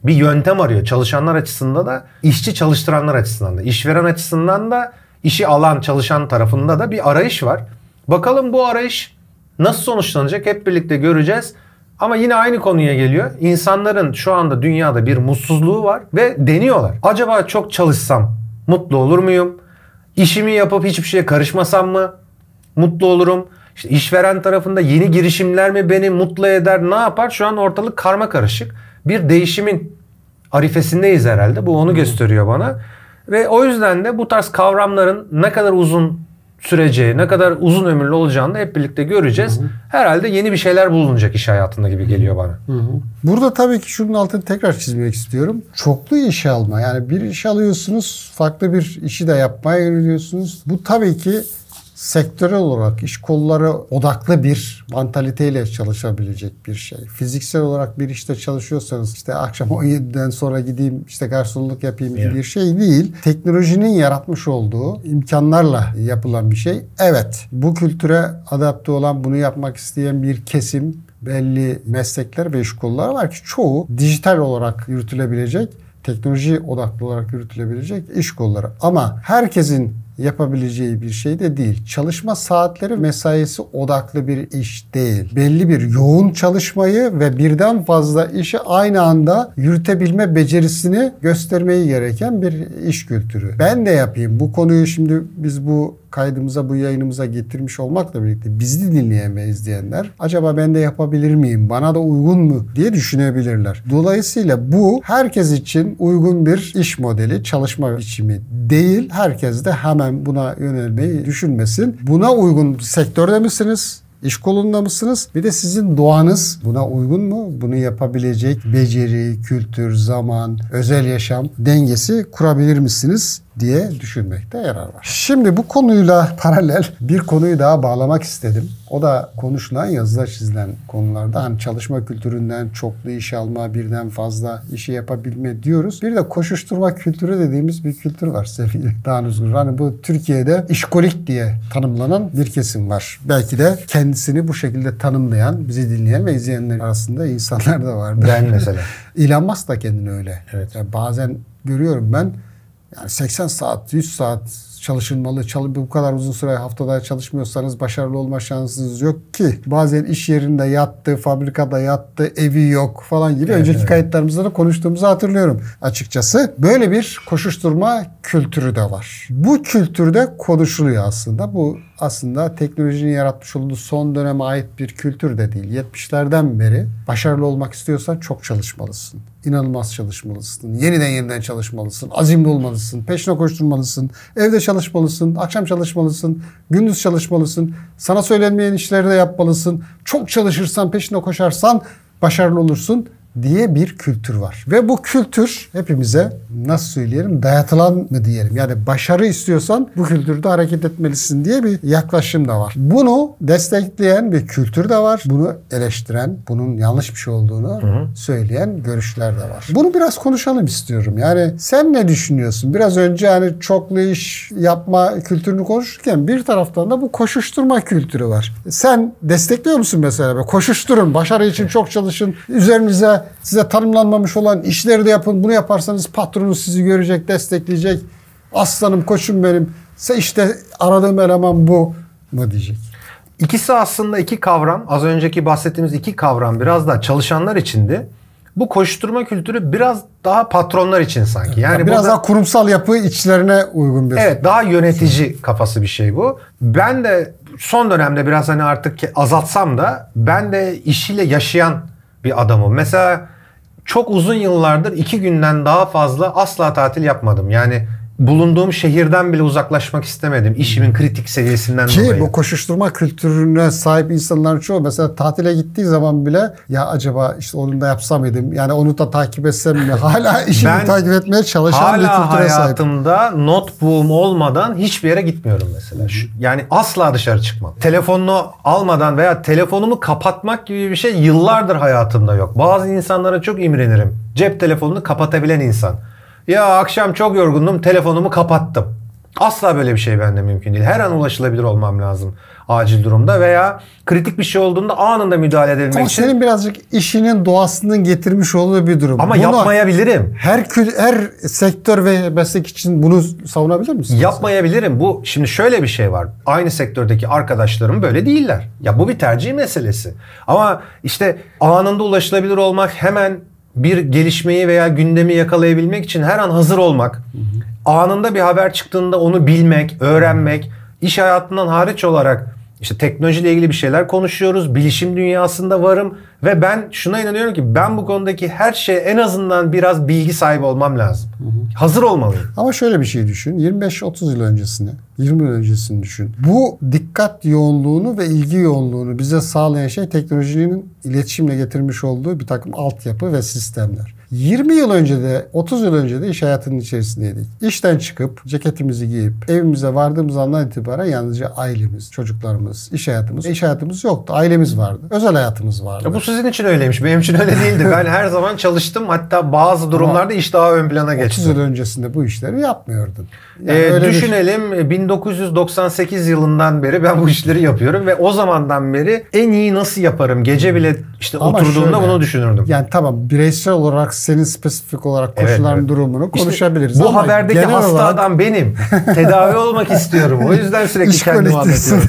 bir yöntem arıyor. Çalışanlar açısından da, işçi çalıştıranlar açısından da, işveren açısından da, işi alan çalışan tarafında da bir arayış var. Bakalım bu arayış nasıl sonuçlanacak hep birlikte göreceğiz. Ama yine aynı konuya geliyor. İnsanların şu anda dünyada bir mutsuzluğu var ve deniyorlar. Acaba çok çalışsam mutlu olur muyum? İşimi yapıp hiçbir şeye karışmasam mı mutlu olurum? İşte işveren tarafında yeni girişimler mi beni mutlu eder? Ne yapar? Şu an ortalık karma karışık. Bir değişimin arifesindeyiz herhalde. Bu onu gösteriyor bana. Ve o yüzden de bu tarz kavramların ne kadar uzun süreceği, ne kadar uzun ömürlü olacağını da hep birlikte göreceğiz. Hı hı. Herhalde yeni bir şeyler bulunacak iş hayatında gibi geliyor bana. Hı hı. Burada tabii ki şunun altını tekrar çizmek istiyorum. Çoklu iş alma. Yani bir iş alıyorsunuz, farklı bir işi de yapmaya yöneliyorsunuz. Bu tabii ki sektörel olarak iş kolları odaklı bir mantaliteyle çalışabilecek bir şey. Fiziksel olarak bir işte çalışıyorsanız işte akşam on yediden sonra gideyim işte garsonluk yapayım gibi yeah. bir şey değil. Teknolojinin yaratmış olduğu imkanlarla yapılan bir şey. Evet, bu kültüre adapte olan, bunu yapmak isteyen bir kesim, belli meslekler ve iş kolları var ki çoğu dijital olarak yürütülebilecek, teknoloji odaklı olarak yürütülebilecek iş kolları. Ama herkesin yapabileceği bir şey de değil. Çalışma saatleri mesaisi odaklı bir iş değil. Belli bir yoğun çalışmayı ve birden fazla işi aynı anda yürütebilme becerisini göstermeyi gereken bir iş kültürü. Ben de yapayım. Bu konuyu şimdi biz bu kaydımıza, bu yayınımıza getirmiş olmakla birlikte bizi dinleyen ve izleyenler acaba ben de yapabilir miyim? Bana da uygun mu diye düşünebilirler. Dolayısıyla bu herkes için uygun bir iş modeli, çalışma biçimi değil. Herkes de hemen buna yönelmeyi düşünmesin. Buna uygun sektörde misiniz? İş kolunda mısınız? Bir de sizin doğanız buna uygun mu? Bunu yapabilecek beceri, kültür, zaman, özel yaşam dengesi kurabilir misiniz diye düşünmekte yarar var. Şimdi bu konuyla paralel bir konuyu daha bağlamak istedim. O da konuşulan, yazıda çizilen konularda hani çalışma kültüründen çoklu iş alma, birden fazla işi yapabilme diyoruz. Bir de koşuşturma kültürü dediğimiz bir kültür var sevgili Danuzgur. Hani bu Türkiye'de işkolik diye tanımlanan bir kesim var. Belki de kendisini bu şekilde tanımlayan, bizi dinleyen ve izleyenler arasında insanlar da vardır. Ben mesela. Elon Musk da kendini öyle. Evet. Yani bazen görüyorum ben, yani seksen saat, yüz saat çalışılmalı. Çalı, bu kadar uzun süre haftada çalışmıyorsanız başarılı olma şansınız yok ki. Bazen iş yerinde yattı, fabrikada yattı, evi yok falan gibi. Evet, önceki evet. kayıtlarımızda da konuştuğumuzu hatırlıyorum açıkçası. Böyle bir koşuşturma kültürü de var. Bu kültürde konuşuluyor aslında. Bu aslında teknolojinin yaratmış olduğu son döneme ait bir kültür de değil. yetmişlerden beri başarılı olmak istiyorsan çok çalışmalısın. İnanılmaz çalışmalısın. Yeniden yeniden çalışmalısın. Azimli olmalısın. Peşine koşturmalısın. Evde çalışmalısın. Akşam çalışmalısın. Gündüz çalışmalısın. Sana söylenmeyen işleri de yapmalısın. Çok çalışırsan, peşine koşarsan başarılı olursun diye bir kültür var. Ve bu kültür hepimize nasıl söyleyelim dayatılan mı diyelim. Yani başarı istiyorsan bu kültürde hareket etmelisin diye bir yaklaşım da var. Bunu destekleyen bir kültür de var. Bunu eleştiren, bunun yanlış bir şey olduğunu hı hı. söyleyen görüşler de var. Bunu biraz konuşalım istiyorum. Yani sen ne düşünüyorsun? Biraz önce hani çoklu iş yapma kültürünü konuşurken bir taraftan da bu koşuşturma kültürü var. Sen destekliyor musun mesela? Koşuşturun, başarı için çok çalışın, üzerinize size tanımlanmamış olan işleri de yapın. Bunu yaparsanız patronunuz sizi görecek, destekleyecek. Aslanım, koçum benim. İşte aradığım eleman bu mu diyecek. İkisi aslında iki kavram. Az önceki bahsettiğimiz iki kavram biraz daha çalışanlar içindi. Bu koşturma kültürü biraz daha patronlar için sanki. Yani ya biraz burada, daha kurumsal yapı içlerine uygun bir. Evet, daha yönetici kafası bir şey bu. Ben de son dönemde biraz hani artık azaltsam da ben de işiyle yaşayan bir adamım. Mesela çok uzun yıllardır iki günden daha fazla asla tatil yapmadım. Yani bulunduğum şehirden bile uzaklaşmak istemedim. İşimin kritik seviyesinden Ki, dolayı. Ki bu koşuşturma kültürüne sahip insanların çoğu mesela tatile gittiği zaman bile ya acaba işte onu da yapsam mıydım? Yani onu da takip etsem mi? Hala işimi ben takip etmeye çalışan bir kültüre sahip. Hala hayatımda notebook'um olmadan hiçbir yere gitmiyorum mesela. Şu, yani asla dışarı çıkmam. Telefonunu almadan veya telefonumu kapatmak gibi bir şey yıllardır hayatımda yok. Bazı insanlara çok imrenirim. Cep telefonunu kapatabilen insan. Ya akşam çok yorgundum, telefonumu kapattım. Asla böyle bir şey bende mümkün değil. Her an ulaşılabilir olmam lazım acil durumda veya kritik bir şey olduğunda anında müdahale edebilmek Ama için. senin birazcık işinin doğasının getirmiş olduğu bir durum. Ama Bunu yapmayabilirim. Her her sektör ve meslek için bunu savunabilir misin? Yapmayabilirim. Bu şimdi şöyle bir şey var. Aynı sektördeki arkadaşlarım böyle değiller. Ya bu bir tercih meselesi. Ama işte anında ulaşılabilir olmak, hemen bir gelişmeyi veya gündemi yakalayabilmek için her an hazır olmak, hı hı. anında bir haber çıktığında onu bilmek, öğrenmek, iş hayatından hariç olarak işte teknolojiyle ilgili bir şeyler konuşuyoruz. Bilişim dünyasında varım ve ben şuna inanıyorum ki ben bu konudaki her şeye en azından biraz bilgi sahibi olmam lazım. Hı hı. Hazır olmalıyım. Ama şöyle bir şey düşün. yirmi beş otuz yıl öncesini, yirmi yıl öncesini düşün. Bu dikkat yoğunluğunu ve ilgi yoğunluğunu bize sağlayan şey teknolojinin iletişimle getirmiş olduğu bir takım altyapı ve sistemler. yirmi yıl önce de otuz yıl önce de iş hayatının içerisindeydik. İşten çıkıp ceketimizi giyip evimize vardığımız andan itibaren yalnızca ailemiz, çocuklarımız, iş hayatımız, iş hayatımız yoktu. Ailemiz vardı. Özel hayatımız vardı. Ya bu sizin için öyleymiş. Benim için öyle değildi. Ben her zaman çalıştım. Hatta bazı durumlarda Ama iş daha ön plana geçti. otuz yıl öncesinde bu işleri yapmıyordun. Yani ee, düşünelim bir... bin dokuz yüz doksan sekiz yılından beri ben bu işleri yapıyorum ve o zamandan beri en iyi nasıl yaparım? Gece bile işte Ama oturduğumda şöyle, bunu düşünürdüm. Yani tamam bireysel olarak senin spesifik olarak koşulan evet, evet. durumunu işte konuşabiliriz. Bu haberdeki hasta olarak... adam benim. Tedavi olmak istiyorum. O yüzden sürekli kendimi anlatıyorum.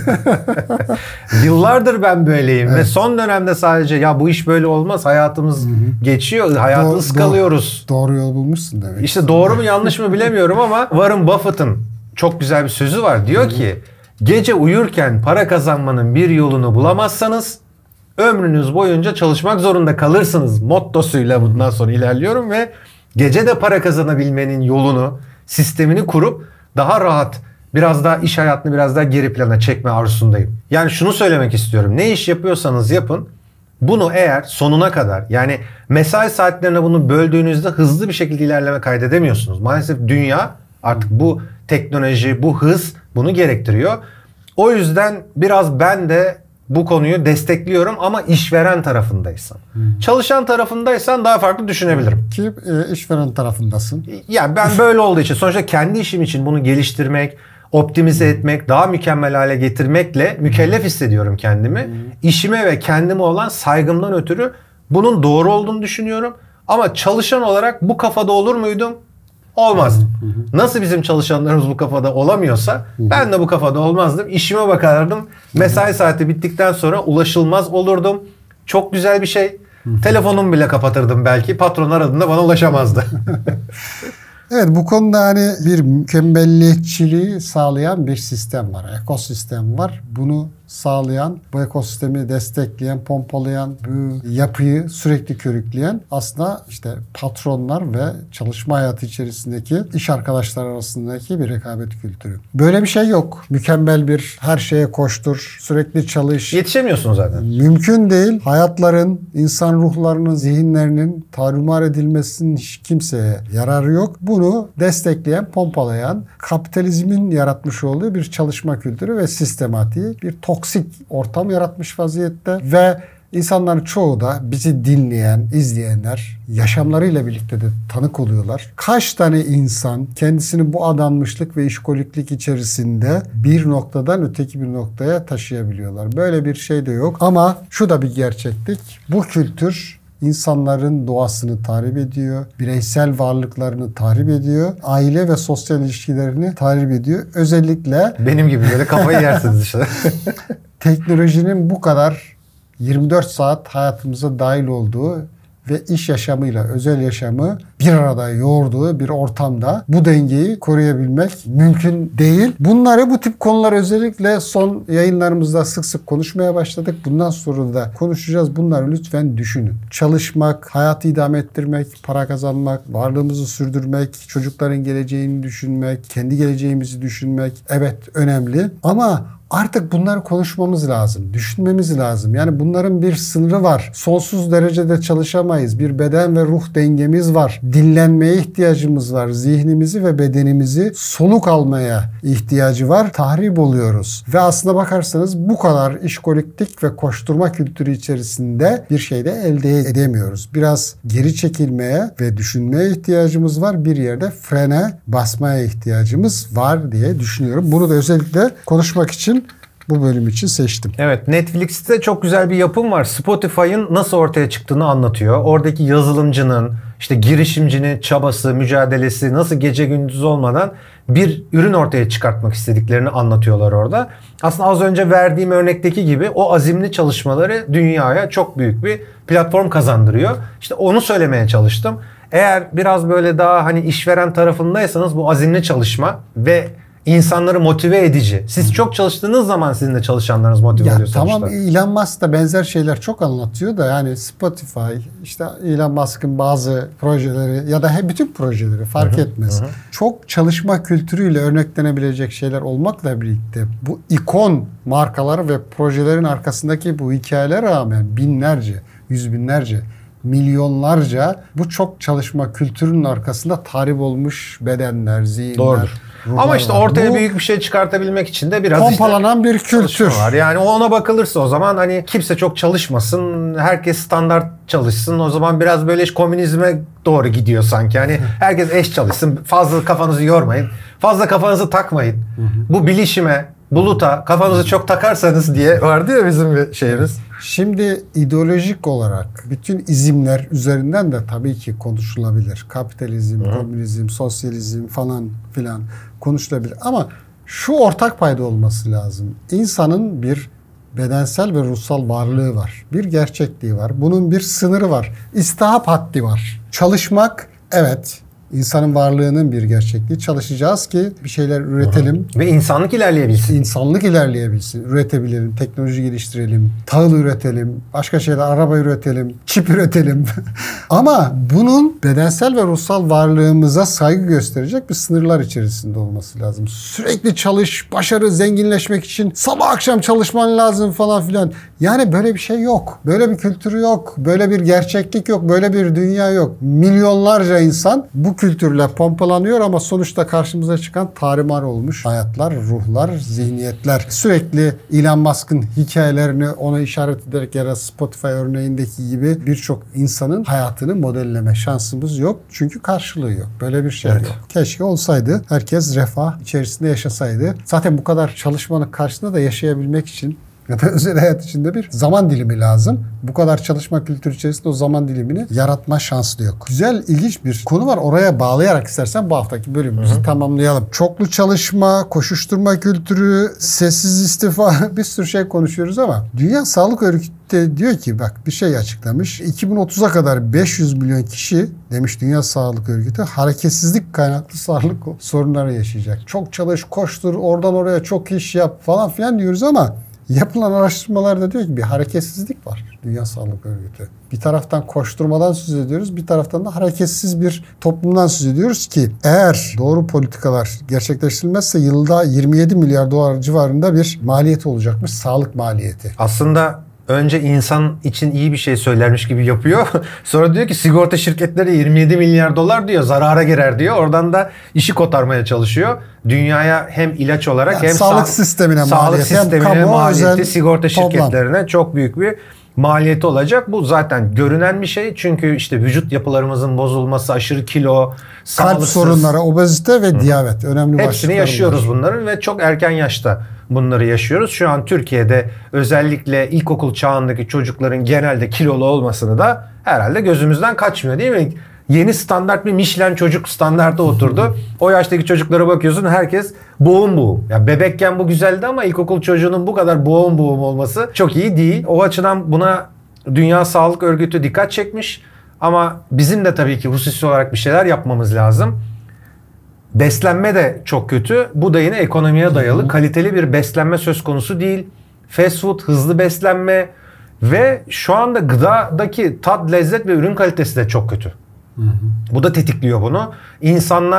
Yıllardır ben böyleyim evet. ve son dönemde sadece ya bu iş böyle olmaz. Hayatımız Hı-hı. geçiyor. Hayatı Do- ıskalıyoruz. Doğru, doğru yol bulmuşsun demek. İşte doğru mu yanlış mı bilemiyorum ama Warren Buffett'ın çok güzel bir sözü var. Diyor Hı-hı. ki gece uyurken para kazanmanın bir yolunu bulamazsanız ömrünüz boyunca çalışmak zorunda kalırsınız mottosuyla bundan sonra ilerliyorum ve gece de para kazanabilmenin yolunu, sistemini kurup daha rahat, biraz daha iş hayatını biraz daha geri plana çekme arzusundayım. Yani şunu söylemek istiyorum. Ne iş yapıyorsanız yapın. Bunu eğer sonuna kadar yani mesai saatlerine bunu böldüğünüzde hızlı bir şekilde ilerleme kaydedemiyorsunuz. Maalesef dünya artık bu teknoloji, bu hız bunu gerektiriyor. O yüzden biraz ben de bu konuyu destekliyorum ama işveren tarafındaysan. Hmm. Çalışan tarafındaysan daha farklı düşünebilirim. Ki e, işveren tarafındasın. Yani ben böyle olduğu için sonuçta kendi işim için bunu geliştirmek, optimize etmek, daha mükemmel hale getirmekle mükellef hissediyorum kendimi. Hmm. İşime ve kendime olan saygımdan ötürü bunun doğru olduğunu düşünüyorum. Ama çalışan olarak bu kafada olur muydum? Olmaz. Hı hı. Nasıl bizim çalışanlarımız bu kafada olamıyorsa hı hı. ben de bu kafada olmazdım. İşime bakardım. Hı hı. Mesai saati bittikten sonra ulaşılmaz olurdum. Çok güzel bir şey. Hı hı. Telefonumu bile kapatırdım belki. Patron aradığında bana ulaşamazdı. Evet bu konuda hani bir mükemmelliyetçiliği sağlayan bir sistem var. Ekosistem var. Bunu sağlayan, bu ekosistemi destekleyen, pompalayan, bu yapıyı sürekli körükleyen aslında işte patronlar ve çalışma hayatı içerisindeki iş arkadaşlar arasındaki bir rekabet kültürü. Böyle bir şey yok. Mükemmel bir her şeye koştur, sürekli çalış. Yetişemiyorsun zaten. Mümkün değil. Hayatların, insan ruhlarının, zihinlerinin tarumar edilmesinin hiç kimseye yararı yok. Bunu destekleyen, pompalayan, kapitalizmin yaratmış olduğu bir çalışma kültürü ve sistematiği, bir toksik ortam yaratmış vaziyette ve insanların çoğu da bizi dinleyen, izleyenler yaşamlarıyla birlikte de tanık oluyorlar. Kaç tane insan kendisini bu adanmışlık ve işkoliklik içerisinde bir noktadan öteki bir noktaya taşıyabiliyorlar. Böyle bir şey de yok ama şu da bir gerçeklik. Bu kültür İnsanların doğasını tahrip ediyor, bireysel varlıklarını tahrip ediyor, aile ve sosyal ilişkilerini tahrip ediyor. Özellikle benim gibi böyle kafayı yersiniz işte. Teknolojinin bu kadar yirmi dört saat hayatımıza dahil olduğu ve iş yaşamıyla özel yaşamı bir arada yoğurduğu bir ortamda bu dengeyi koruyabilmek mümkün değil. Bunları bu tip konular özellikle son yayınlarımızda sık sık konuşmaya başladık. Bundan sonra da konuşacağız. Bunları lütfen düşünün. Çalışmak, hayatı idame ettirmek, para kazanmak, varlığımızı sürdürmek, çocukların geleceğini düşünmek, kendi geleceğimizi düşünmek evet önemli. Ama Artık bunları konuşmamız lazım, düşünmemiz lazım. Yani bunların bir sınırı var. Sonsuz derecede çalışamayız. Bir beden ve ruh dengemiz var. Dinlenmeye ihtiyacımız var. Zihnimizi ve bedenimizi soluk almaya ihtiyacı var. Tahrip oluyoruz. Ve aslına bakarsanız bu kadar işkoliklik ve koşturma kültürü içerisinde bir şey de elde edemiyoruz. Biraz geri çekilmeye ve düşünmeye ihtiyacımız var. Bir yerde frene basmaya ihtiyacımız var diye düşünüyorum. Bunu da özellikle konuşmak için bu bölüm için seçtim. Evet, Netflix'te çok güzel bir yapım var. Spotify'ın nasıl ortaya çıktığını anlatıyor. Oradaki yazılımcının, işte girişimcinin çabası, mücadelesi nasıl gece gündüz olmadan bir ürün ortaya çıkartmak istediklerini anlatıyorlar orada. Aslında az önce verdiğim örnekteki gibi o azimli çalışmaları dünyaya çok büyük bir platform kazandırıyor. İşte onu söylemeye çalıştım. Eğer biraz böyle daha hani işveren tarafındaysanız bu azimli çalışma ve insanları motive edici. Siz çok çalıştığınız zaman sizin de çalışanlarınız motive ya oluyor sonuçta. Tamam, Elon Musk da benzer şeyler çok anlatıyor da yani Spotify, işte Elon Musk'ın bazı projeleri ya da hep bütün projeleri fark hı hı, etmez. Hı. Çok çalışma kültürüyle örneklenebilecek şeyler olmakla birlikte bu ikon markaları ve projelerin arkasındaki bu hikayelere rağmen binlerce, yüz binlerce, milyonlarca bu çok çalışma kültürünün arkasında tahrip olmuş bedenler, zihinler. Doğrudur. Ama işte ortaya bu, büyük bir şey çıkartabilmek için de biraz pompalanan işte bir kültür var. Yani ona bakılırsa o zaman hani kimse çok çalışmasın, herkes standart çalışsın. O zaman biraz böyle komünizme doğru gidiyor sanki. Hani herkes eş çalışsın, fazla kafanızı yormayın, fazla kafanızı takmayın. Hı hı. Bu bilişime, buluta kafanızı çok takarsanız diye vardı ya bizim bir şeyimiz. Şimdi ideolojik olarak bütün izimler üzerinden de tabii ki konuşulabilir. Kapitalizm, Hı. komünizm, sosyalizm falan filan konuşulabilir. Ama şu ortak payda olması lazım. İnsanın bir bedensel ve ruhsal varlığı var. Bir gerçekliği var. Bunun bir sınırı var. İstihap haddi var. Çalışmak, evet, İnsanın varlığının bir gerçekliği. Çalışacağız ki bir şeyler üretelim. Ve insanlık ilerleyebilsin. İnsanlık ilerleyebilsin. Üretebilelim, teknoloji geliştirelim, tahıl üretelim, başka şeyler, araba üretelim, çip üretelim. Ama bunun bedensel ve ruhsal varlığımıza saygı gösterecek bir sınırlar içerisinde olması lazım. Sürekli çalış, başarı, zenginleşmek için sabah akşam çalışman lazım falan filan. Yani böyle bir şey yok. Böyle bir kültürü yok. Böyle bir gerçeklik yok. Böyle bir dünya yok. Milyonlarca insan bu kültürle pompalanıyor ama sonuçta karşımıza çıkan tarumar olmuş hayatlar, ruhlar, zihniyetler. Sürekli Elon Musk'ın hikayelerini ona işaret ederek ya da Spotify örneğindeki gibi birçok insanın hayatını modelleme şansımız yok. Çünkü karşılığı yok. Böyle bir şey evet. yok. Keşke olsaydı. Herkes refah içerisinde yaşasaydı. Zaten bu kadar çalışmanın karşısında da yaşayabilmek için ya da özel hayat içinde bir zaman dilimi lazım. Bu kadar çalışma kültürü içerisinde o zaman dilimini yaratma şansı da yok. Güzel, ilginç bir konu var. Oraya bağlayarak istersen bu haftaki bölümümüzü Hı-hı. tamamlayalım. Çoklu çalışma, koşuşturma kültürü, sessiz istifa, bir sürü şey konuşuyoruz ama Dünya Sağlık Örgütü diyor ki, bak bir şey açıklamış. iki bin otuza kadar beş yüz milyon kişi demiş Dünya Sağlık Örgütü hareketsizlik kaynaklı sağlık sorunları yaşayacak. Çok çalış, koştur, oradan oraya çok iş yap falan filan diyoruz ama yapılan araştırmalarda diyor ki bir hareketsizlik var Dünya Sağlık Örgütü. Bir taraftan koşturmadan söz ediyoruz, bir taraftan da hareketsiz bir toplumdan söz ediyoruz ki eğer doğru politikalar gerçekleştirilmezse yılda yirmi yedi milyar dolar civarında bir maliyeti olacakmış, sağlık maliyeti. Aslında önce insan için iyi bir şey söylermiş gibi yapıyor. Sonra diyor ki sigorta şirketleri yirmi yedi milyar dolar diyor, zarara girer diyor. Oradan da işi kotarmaya çalışıyor. Dünyaya hem ilaç olarak yani hem sağlık sistemine sağlık maliyeti, sistemine hem kamu, maliyeti, sigorta toplam. şirketlerine çok büyük bir maliyeti olacak. Bu zaten görünen bir şey. Çünkü işte vücut yapılarımızın bozulması, aşırı kilo, kalp sorunları, obezite ve Hı. diyabet önemli başlıklar. Hepsini yaşıyoruz var. bunların ve çok erken yaşta bunları yaşıyoruz. Şu an Türkiye'de özellikle ilkokul çağındaki çocukların genelde kilolu olmasını da herhalde gözümüzden kaçmıyor değil mi? Yeni standart bir Michelin çocuk standartı oturdu. O yaştaki çocuklara bakıyorsun, herkes boğum boğum. Ya bebekken bu güzeldi ama ilkokul çocuğunun bu kadar boğum boğum olması çok iyi değil. O açıdan buna Dünya Sağlık Örgütü dikkat çekmiş. Ama bizim de tabii ki hususi olarak bir şeyler yapmamız lazım. Beslenme de çok kötü. Bu da yine ekonomiye dayalı. Hı-hı. Kaliteli bir beslenme söz konusu değil. Fast food, hızlı beslenme ve şu anda gıdadaki tat, lezzet ve ürün kalitesi de çok kötü. Hı hı. Bu da tetikliyor bunu. İnsanlar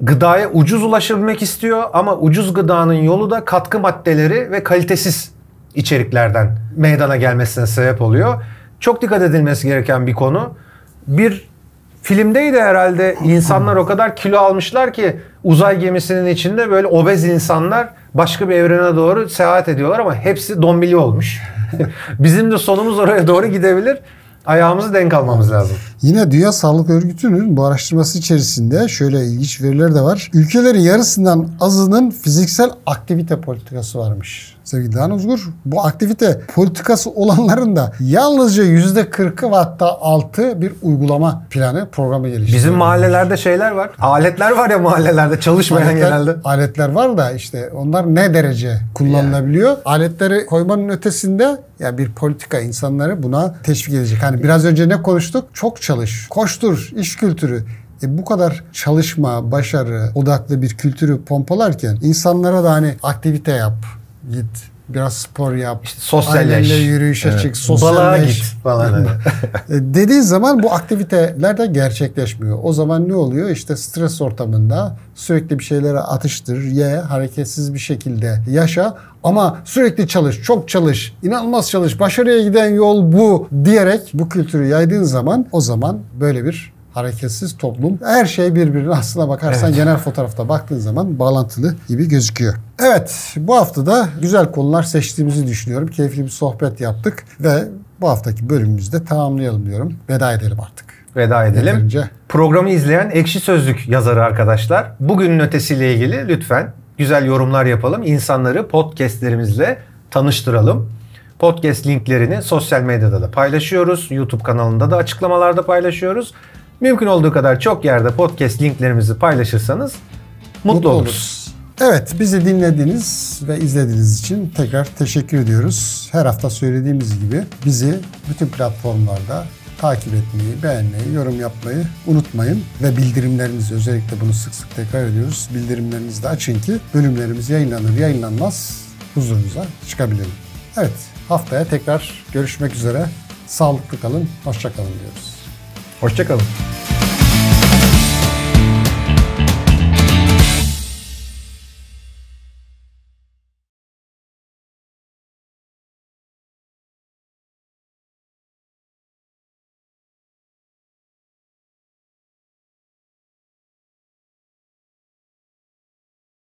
gıdaya ucuz ulaşabilmek istiyor ama ucuz gıdanın yolu da katkı maddeleri ve kalitesiz içeriklerden meydana gelmesine sebep oluyor. Çok dikkat edilmesi gereken bir konu. Bir filmdeydi herhalde, insanlar o kadar kilo almışlar ki uzay gemisinin içinde böyle obez insanlar başka bir evrene doğru seyahat ediyorlar ama hepsi dombili olmuş. Bizim de sonumuz oraya doğru gidebilir. Ayağımızı denk almamız lazım. Yine Dünya Sağlık Örgütü'nün bu araştırması içerisinde şöyle ilginç veriler de var. Ülkelerin yarısından azının fiziksel aktivite politikası varmış. Sevgili Doğan Uzgur, bu aktivite politikası olanların da yalnızca yüzde kırkı ve hatta altı bir uygulama planı, programı geliştiriyor. Bizim mahallelerde şeyler var. Aletler var ya mahallelerde çalışmayan aletler, genelde. Aletler var da işte onlar ne derece kullanılabiliyor? Yani. Aletleri koymanın ötesinde ya bir politika insanları buna teşvik edecek. Hani biraz önce ne konuştuk? Çok çalış, koştur, iş kültürü. E bu kadar çalışma, başarı odaklı bir kültürü pompalarken insanlara da hani aktivite yap, git, biraz spor yap, işte sosyalleş, ailenle yürüyüşe evet. çık, sosyalleş. Balığa git falan. Dediği zaman bu aktiviteler de gerçekleşmiyor. O zaman ne oluyor? İşte stres ortamında sürekli bir şeylere atıştır, ye, hareketsiz bir şekilde yaşa ama sürekli çalış, çok çalış, inanılmaz çalış, başarıya giden yol bu diyerek bu kültürü yaydığın zaman o zaman böyle bir hareketsiz toplum. Her şey birbirine aslına bakarsan evet. genel fotoğrafta baktığın zaman bağlantılı gibi gözüküyor. Evet, bu hafta da güzel konular seçtiğimizi düşünüyorum. Keyifli bir sohbet yaptık ve bu haftaki bölümümüzde tamamlayalım diyorum. Veda edelim artık. Veda edelim. Yeterince. Programı izleyen Ekşi Sözlük yazarı arkadaşlar, bugünün ötesiyle ilgili lütfen güzel yorumlar yapalım. İnsanları podcastlerimizle tanıştıralım. Podcast linklerini sosyal medyada da paylaşıyoruz. YouTube kanalında da açıklamalarda paylaşıyoruz. Mümkün olduğu kadar çok yerde podcast linklerimizi paylaşırsanız mutlu, mutlu oluruz. oluruz. Evet, bizi dinlediğiniz ve izlediğiniz için tekrar teşekkür ediyoruz. Her hafta söylediğimiz gibi bizi bütün platformlarda takip etmeyi, beğenmeyi, yorum yapmayı unutmayın. Ve bildirimlerinizi, özellikle bunu sık sık tekrar ediyoruz. Bildirimlerinizi de açın ki bölümlerimiz yayınlanır yayınlanmaz huzurunuza çıkabilelim. Evet, haftaya tekrar görüşmek üzere. Sağlıklı kalın, hoşça kalın diyoruz. Hoşça kalın.